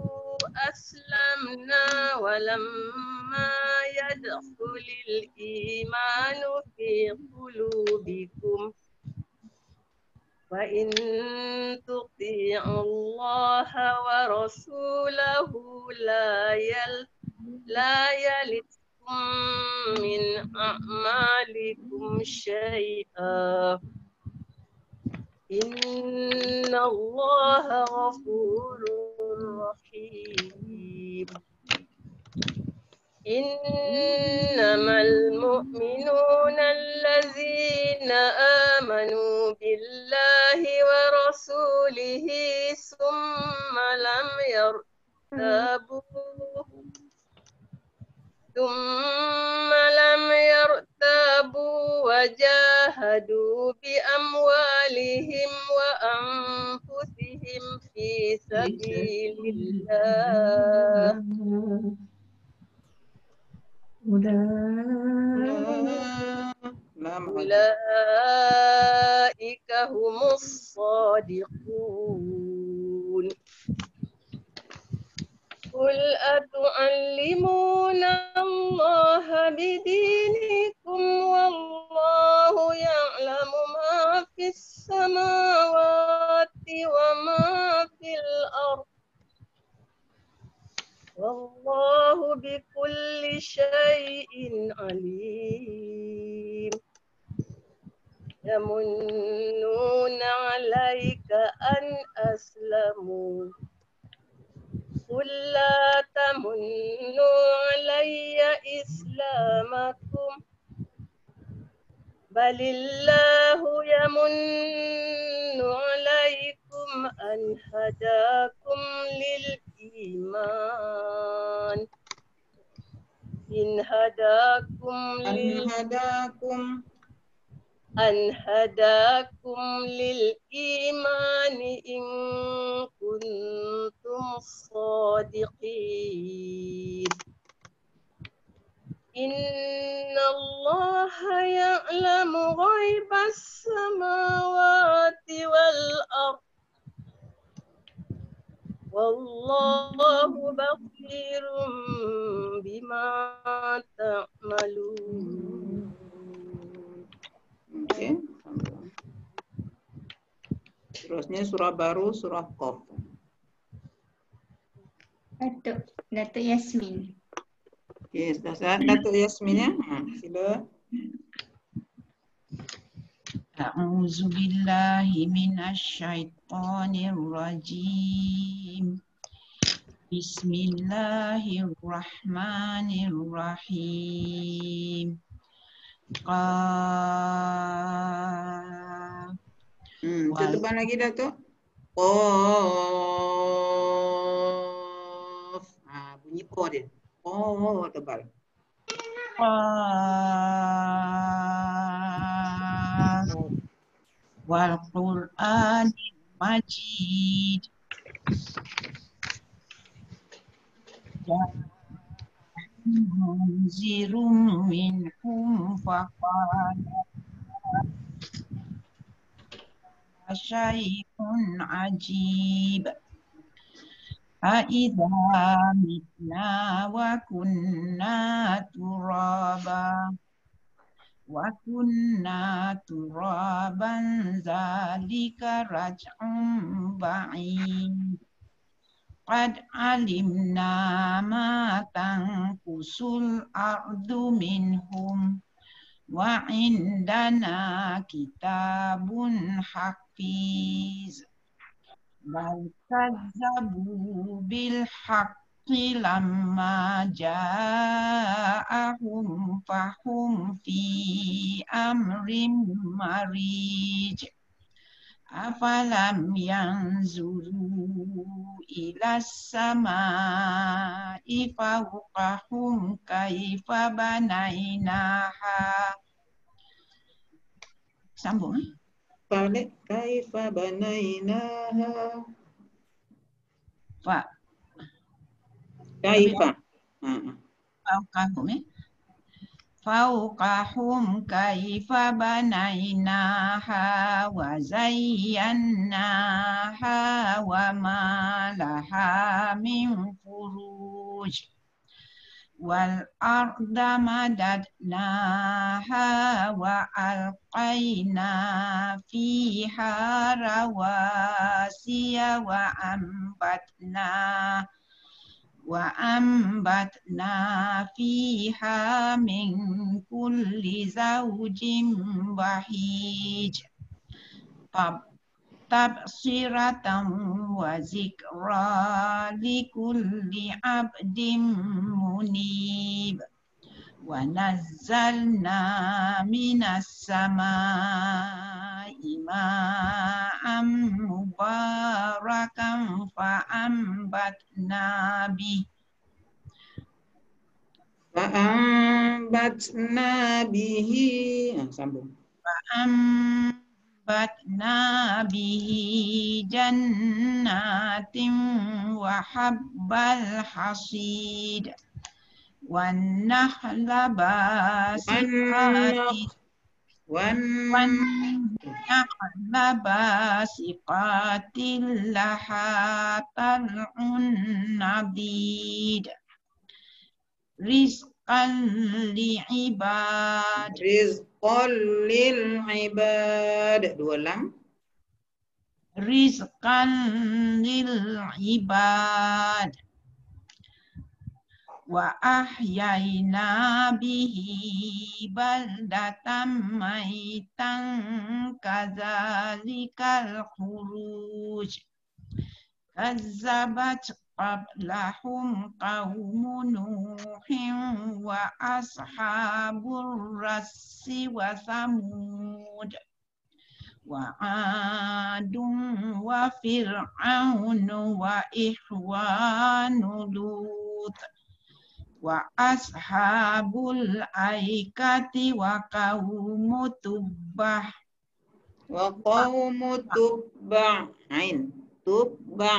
aslamna walamma yadkhulil imanu fi qulubikum wa in tuti'u Allaha wa rasulahu la yal la yalitkum min a'malikum syai'a inna Allaha ghafurur rahim. Innamal mu'minuna allazina amanu billahi wa rasulihi summa lam yartabu summa lam yartabu wa jahadu bi amwalihim wa anfusihim في سبيل الله أولئك هم الصادقون قل أتعلمون الله بدينكم والله يعلم ما في السماوات وما في الأرض والله بكل شيء عليم يمنون عليك أن أسلموا قل لا تمنوا علي إسلامكم بل الله يمن عليكم أن هداكم للإيمان إن هداكم أن لل... هداكم أن هداكم للإيمان إن كنتم صادقين إن الله يعلم غيب السماوات والأرض والله بصير بما تعملون. Oke. Terusnya surah baru, surah Qaf. Datuk, Datuk Yasmin. Oke, sudah saat Datuk Yasminnya. Ha, sila. A'udzu billahi minasyaitonir rajim. Bismillahirrahmanirrahim. Qaf. Hmm, tebal lagi Datuk. Qaf. Ha, bunyi ko dia. Oh, tebal. Qaf. Wal Qur'anil Majid. Munzirum minhum faqala syai'un ajib Aidha mitna wa kunna turaba wa kunna turaban zalika raj'un ba'id Qad alimna ma tanqusul ardu minhum wa indana kitabun hafiz bal kazzabu bil haqqi lamma ja'ahum fahum fi amrin marij Afalam yanzuru ila samai fawqahum kaifa banainaha. Sambung. Balik kaifa banainaha. Fa. Kaifa. Fawqahum eh. Fawqahum kaifa banainaha wa zayyannaha wa ma laha min furuj wal arda madadnaha wa alqaina fiha rawasiya wa ambatna wa ambatna fiha min kulli zawjin bahij tab tabsiratan wa zikra likulli abdin munib wa nazzalna minas samai ma'am mubarakan fa ambatna bi fa ambatna bihi. Nah, sambung. Fa am وأنبتنا به جنات وحب الحصيد والنخل باسقات والنخل باسقات لها طلع نضيد رزقا لعباد Rizqan lil ibad. Dua lam. رزقا للعباد وأحيينا به بلدة ميتا كذلك الخروج كذبت قبلهم قوم نوح وأصحاب الرس وثمود وعاد وفرعون وإخوان لوط وأصحاب الأيكة وقوم تبع وقوم تبع عين تبع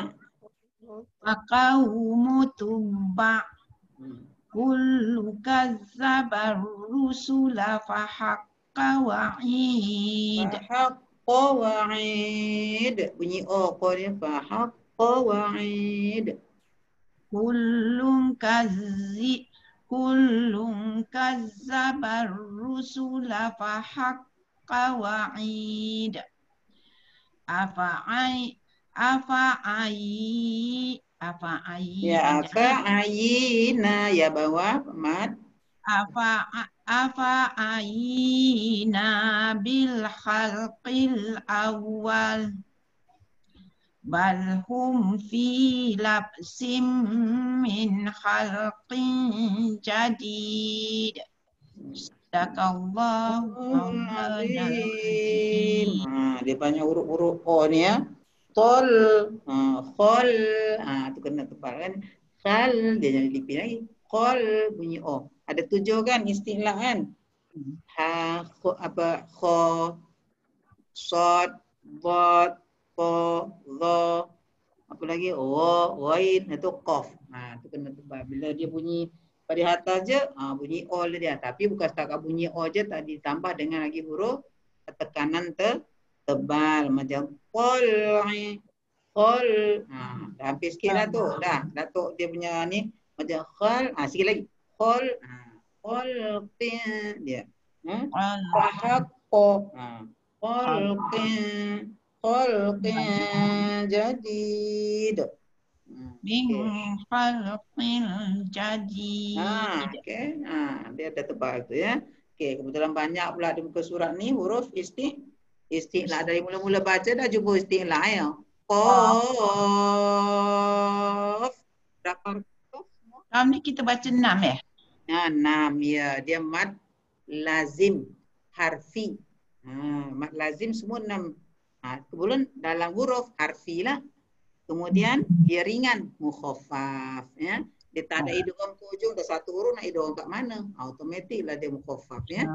وقوم تبع كل كذب الرسل فحق وعيد فحق وعيد. Bunyi O ni فحق وعيد. كل كذب كل كذب الرسل فحق وعيد أفعي أفعي أفعي Ya afa'ayina ya bawah mat. أفع أفعينا بالخلق الأول بل هم في لبس من خلق جديد صدق الله مولانا العظيم. Ah, dia banyak huruf-huruf O ni ya. Tol, ah, khol, ah, tu kena tebal kan. Khal, dia jadi lipin lagi. Khol, bunyi O. Ada tujuh kan istilah kan. Ha, kho, apa, kho, sod, bot, ko, go, apa lagi? O, wain, itu kof. Ha, tu kena tebal. Bila dia bunyi pada atas je, ha, bunyi O dia. Tapi bukan setakat bunyi O je, tak ditambah dengan lagi huruf tekanan te, tebal. Macam qol, qol. Ha, dah hampir sikit dah tu. Dah, datuk dia punya ni. Macam khal, ha, sikit lagi. Qol, ha, qol, dia. Ha? Fahaqqa. Ha, qol, qol, jadid. Min khalqil jadid. Ha, okay. Ha, dia ada tebal tu ya. Okey, kebetulan banyak pula di muka surat ni huruf isti istilah dari mula-mula baca dah jumpa istilah ya. Qaf. Berapa huruf semua? Dalam ni kita baca enam ya? Ha, enam ya. Dia mad lazim harfi. Ha, mad lazim semua enam. Ha, kebetulan dalam huruf harfi lah. Kemudian dia ringan, mukhaffaf ya. Dia tak ada idgham ke ujung, dah satu huruf nak idgham kat mana? Automatik lah dia mukhaffaf ya.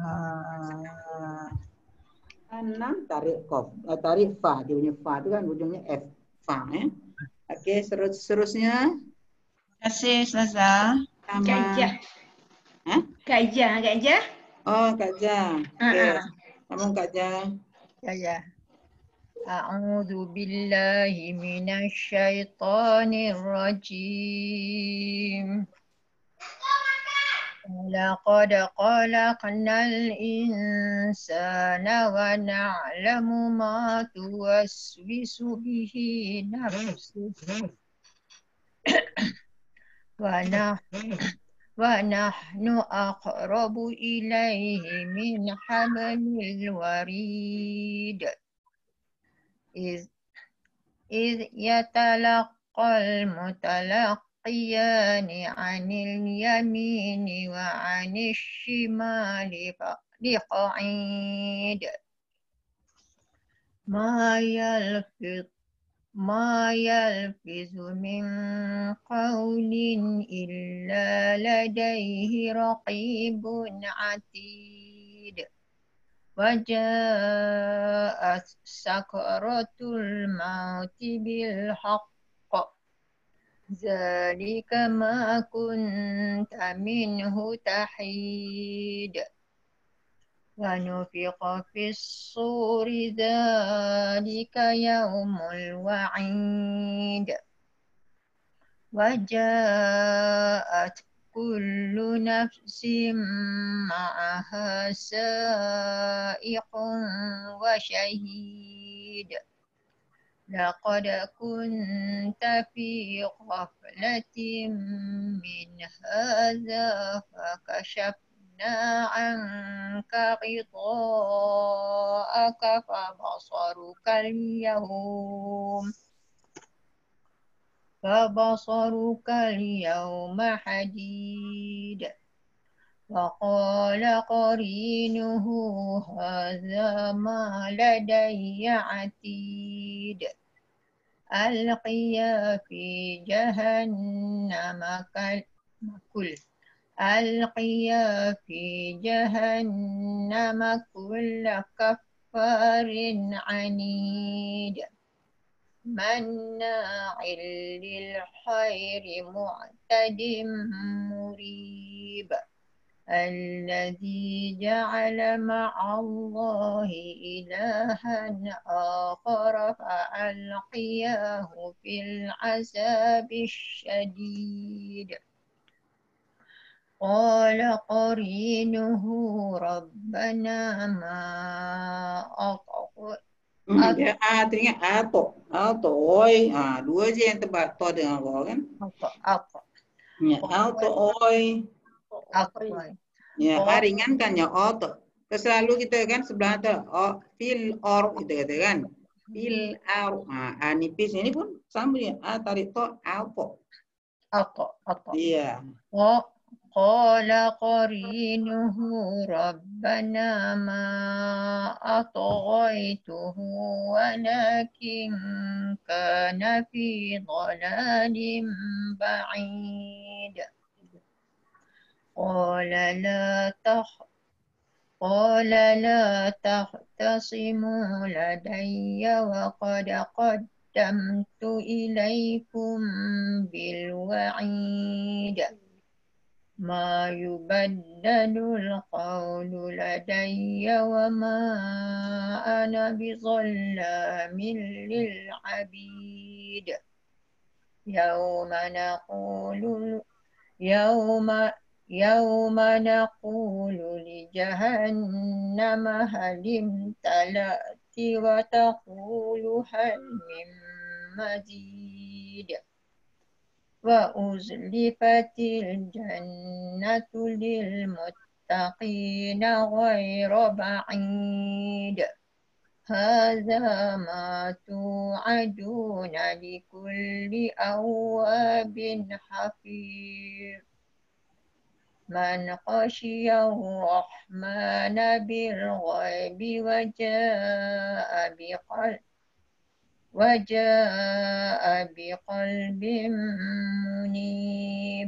Enam tarik qaf, uh, tarik fa, dia punya fa tu kan ujungnya f, fa ya. Okey, seterusnya. Terima kasih Ustazah. Gajah. Ha? Gajah, gajah. Oh, Kak Jah. Okey. Ha, ha. Sambung Kak Jah. Ya, ya. أعوذ بالله من الشيطان الرجيم ولقد خلقنا الإنسان ونعلم ما توسوس به نفسه ونحن ونحن أقرب إليه من حبل الوريد إذ إذ يتلقى المتلقيان عن اليمين وعن الشمال قعيد ما يلفظ ما يلفظ من قول إلا لديه رقيب عتيد وجاءت سكرة الموت بالحق ذلك ما كنت منه تحيد ونفخ في الصور ذلك يوم الوعيد وجاءت كل نفس معها سائق وشهيد لقد كنت في غفلة من هذا فكشفنا عنك غطاءك فبصرك اليوم فبصرك اليوم حديد وقال قرينه هذا ما لدي عتيد ألقيا في جهنم كل ألقيا في جهنم كل كفار عنيد مناع للخير معتد مريب الذي جعل مع الله إلها آخر فألقياه في العذاب الشديد قال قرينه ربنا ما أطغى Hmm, dia A teringat ato, ato, oi, ah dua je yang tebak to dengan kau kan? Apa apa? Ya, auto, oi. Apa? Ya, A ringan kan ya auto. Selalu kita kan sebelah tu, oh, fil or kita kata kan, fil or, ah A nipis ini pun sama dia, A tarik to auto. Apa apa? Iya. Oh. قال قرينه ربنا ما أطغيته ولكن كان في ضلال بعيد قال لا تخ قال لا تختصموا لدي وقد قدمت إليكم بالوعيد ما يبدل القول لدي وما أنا بظلام للعبيد يوم نقول يوم يوم نقول لجهنم هل امتلأت وتقول هل من مزيد وأزلفت الجنة للمتقين غير بعيد هذا ما توعدون لكل أواب حفيظ من خشي الرحمن بالغيب وجاء بقلب وجاء بقلب منيب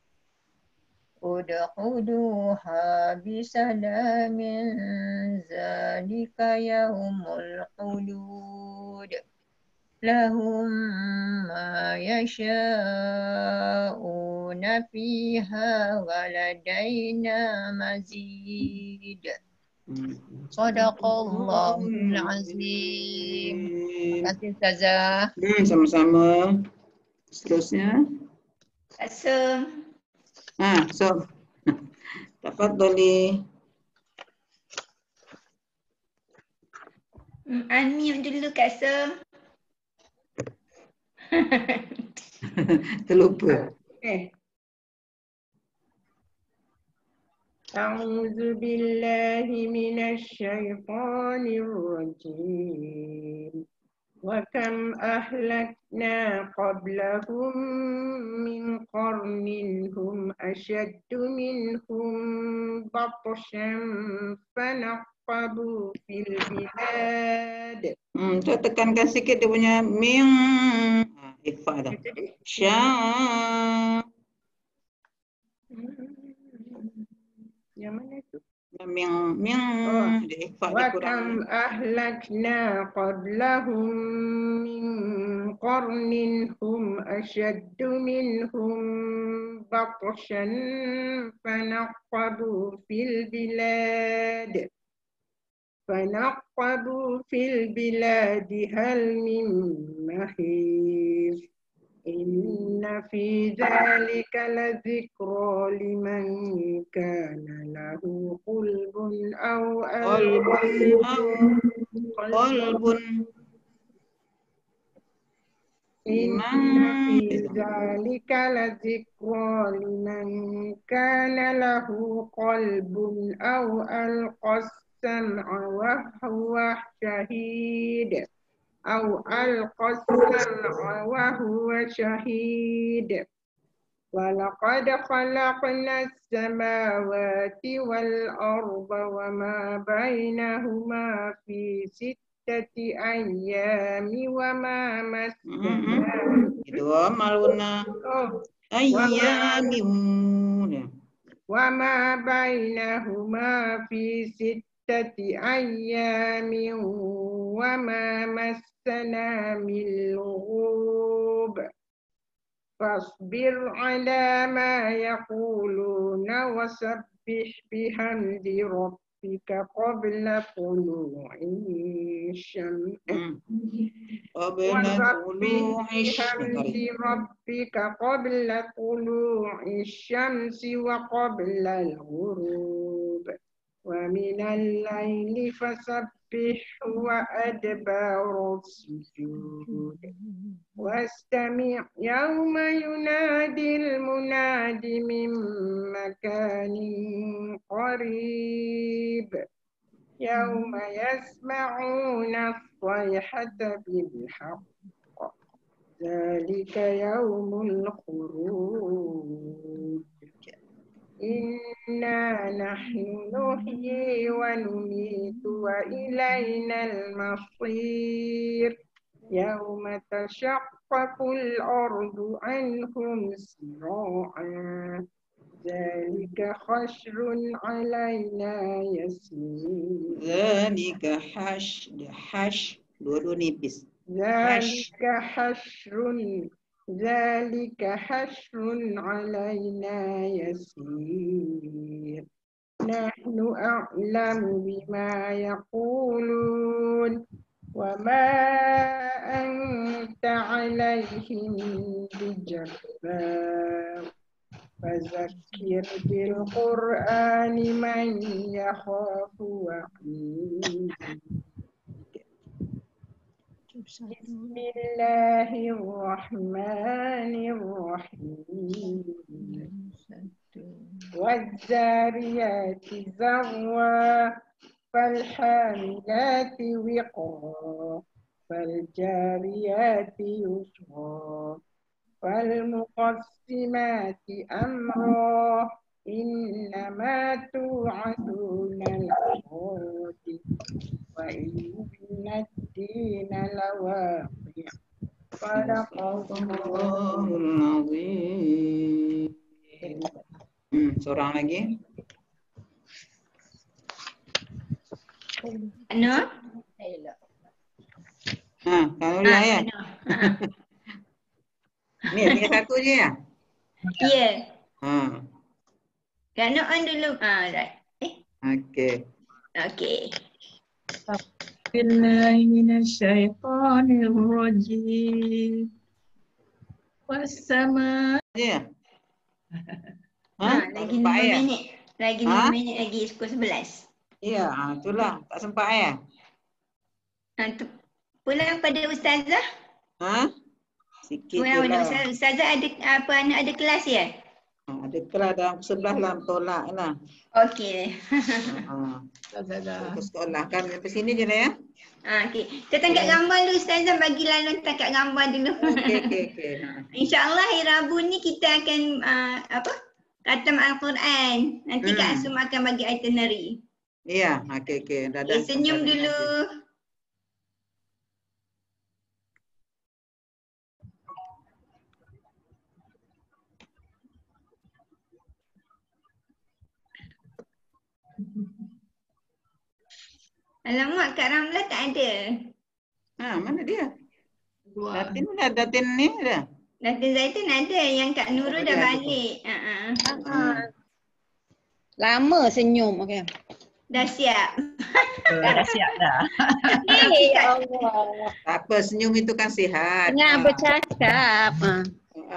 ادخلوها بسلام ذلك يوم الخلود لهم ما يشاءون فيها ولدينا مزيد Sadaqallahul azim. Terima kasih Ustazah. Hmm, sama-sama. Seterusnya. Kasum. Ah, so. Tafadhali. Unmute dulu Kasum. Terlupa. Okay. أعوذ بالله من الشيطان الرجيم وكم أهلكنا قبلهم من قرن هم أشد منهم بطشا فنقبوا في البلاد. Hmm, coba tekankan sikit dia punya ming. Ah, ikhfa dah. Sya. Yang mana tu? Yang yang dia ikhfa dia kurang. وكم أهلكنا قبلهم من قرن هم أشد منهم بطشا فنقبوا في البلاد فنقبوا في البلاد هل من محيص إن في ذلك لذكرى لمن كان له قلب أو قلب أو قلب إن في ذلك لذكرى لمن كان له قلب أو ألقى السمع وهو شهيد أو ألقى السمع وهو شهيد ولقد خلقنا السماوات والأرض وما بينهما في ستة أيام وما مسنا Itu maluna ayyamin وما بينهما في ستة أيام وما مسنا من لغوب فاصبر على ما يقولون وسبح بحمد ربك قبل طلوع الشمس وسبح بحمد ربك قبل طلوع الشمس وقبل الغروب ومن الليل فسبحه وأدبار السجود واستمع يوم ينادي المناد من مكان قريب يوم يسمعون الصيحة بالحق ذلك يوم الخروج إنا نحن نحيي ونميت وإلينا المصير يوم تشقق الأرض عنهم سراعا ذلك خشر علينا يسير ذلك حش حش dua-dua nipis ذلك حشر ذلك حشر علينا يسير نحن أعلم بما يقولون وما أنت عليهم بجبار فذكر بالقرآن من يخاف وعيد بسم الله الرحمن الرحيم والذاريات ذروا فالحاملات وقرا فالجاريات يسرا فالمقسمات أمرا إنما توعدون لصادق وإن الدين لواقع صدق الله العظيم. Hmm, seorang lagi. Ano? Ha, kalau dia ya. Ni dia satu je ya? Ya. Ha. Kano on dulu. Ah, right. Eh. Okey. Okey. Billahi minasyaitonir rajim. Wassama. Ya. Ha, lagi lima minit. Lagi lima minit lagi pukul sebelas. Ya, itulah tak sempat ya. Ha, tu, pulang pada ustazah. Ha? Sikit Pulang pada je lah. ustazah. Ustazah ada apa anak ada kelas ya? Ha, ada kelas dalam sebelah lah tolak lah. Okey. Ha. Ke sekolah kan sampai sini je lah ya. Ha, okey. Kita tangkap gambar dulu ustazah, bagilah long tangkap gambar dulu. Okey okey okey. Ha. InsyaAllah hari Rabu ni kita akan uh, apa? Khatam Al-Quran. Nanti Hmm. Kak Asum akan bagi itinerary. Ya, okey okey. Dah dah. Okay, senyum dulu. Thank you. Alamak, Kak Ramlah tak ada. Ha, mana dia? Datin dah, Datin ni dah. Datin Zaitun ada, yang Kak Nurul Oh, dah dia ada. balik. Ha -ha. Ha. Lama senyum. Okay. Dah siap. Dah siap dah. Eh, ya Allah. Tak apa, senyum itu kan sihat. Tengah Ha. bercakap. Ha. Ha.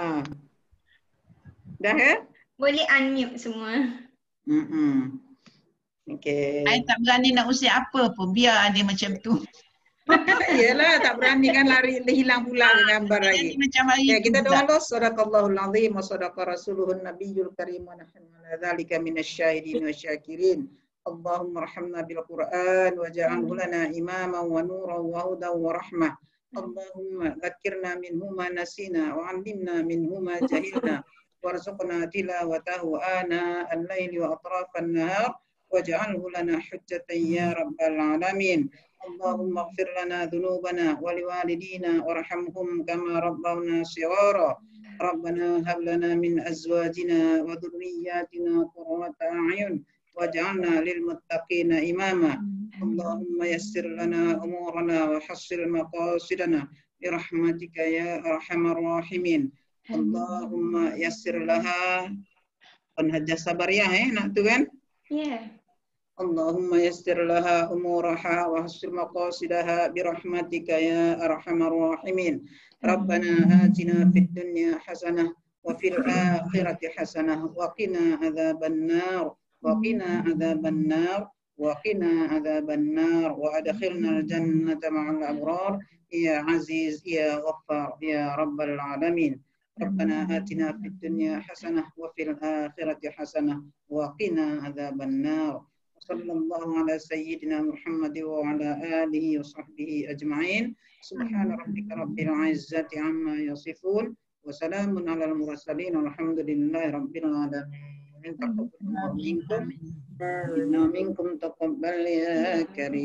Dah ya? Boleh unmute semua. Hmm. Okey. I tak berani nak usik apa pun. Biar dia macam tu. Iyalah, tak berani kan lari hilang pula ke gambar lagi. Jadi macam hari Ya, tu kita pula. doa Allah. Sadaqallahul azim wa sadaqa rasuluhun nabiyyul karim wa nahnu ala dzalika minasyahidin wa syakirin. Allahumma arhamna bil Qur'an waj'alhu lana imaman wa nuran wa hudan wa rahmah. Allahumma dzakirna minhu ma nasina wa 'allimna minhu ma jahilna warzuqna tilawatahu ana al-laili wa atrafan nahar waj'alhu lana hujjatan ya rabbal alamin. Allahumma ighfir lana dhunubana wa liwalidina warhamhum kama rabbawna shighara. Rabbana hab lana min azwajina wa dhurriyyatina qurrata a'yun waj'alna lil muttaqina imama. Allahumma yassir lana umurana wa hassil maqasidana bi rahmatika ya arhamar rahimin. Allahumma yassir laha. Kan hajjah sabariyah eh nak tu kan? Ya. Yeah. Allahumma yassir laha umuraha wa hassil maqasidaha bi rahmatika ya arhamar rahimin. Rabbana atina fid dunya hasanah wa fil akhirati hasanah wa qina adzaban nar wa qina adzaban nar wa qina adzaban nar wa adkhilna al jannata ma'al abrar ya aziz ya ghaffar ya rabbal alamin. Rabbana atina fid dunya hasanah wa fil akhirati hasanah wa qina adzaban nar. Sallallahu ala sayyidina Muhammad wa ala alihi wa sahbihi ajma'in. Subhana rabbika rabbil izzati amma yasifun wa salamun alal mursalin walhamdulillahi rabbil alamin. Taqabbalallahu minkum inna minkum taqabbal ya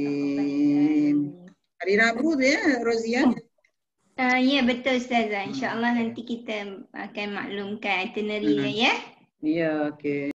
karim. Hari Rabu tu ya Rozia? Uh, ya betul Ustazah. InsyaAllah nanti kita akan maklumkan itinerary dia ya. Ya, okey.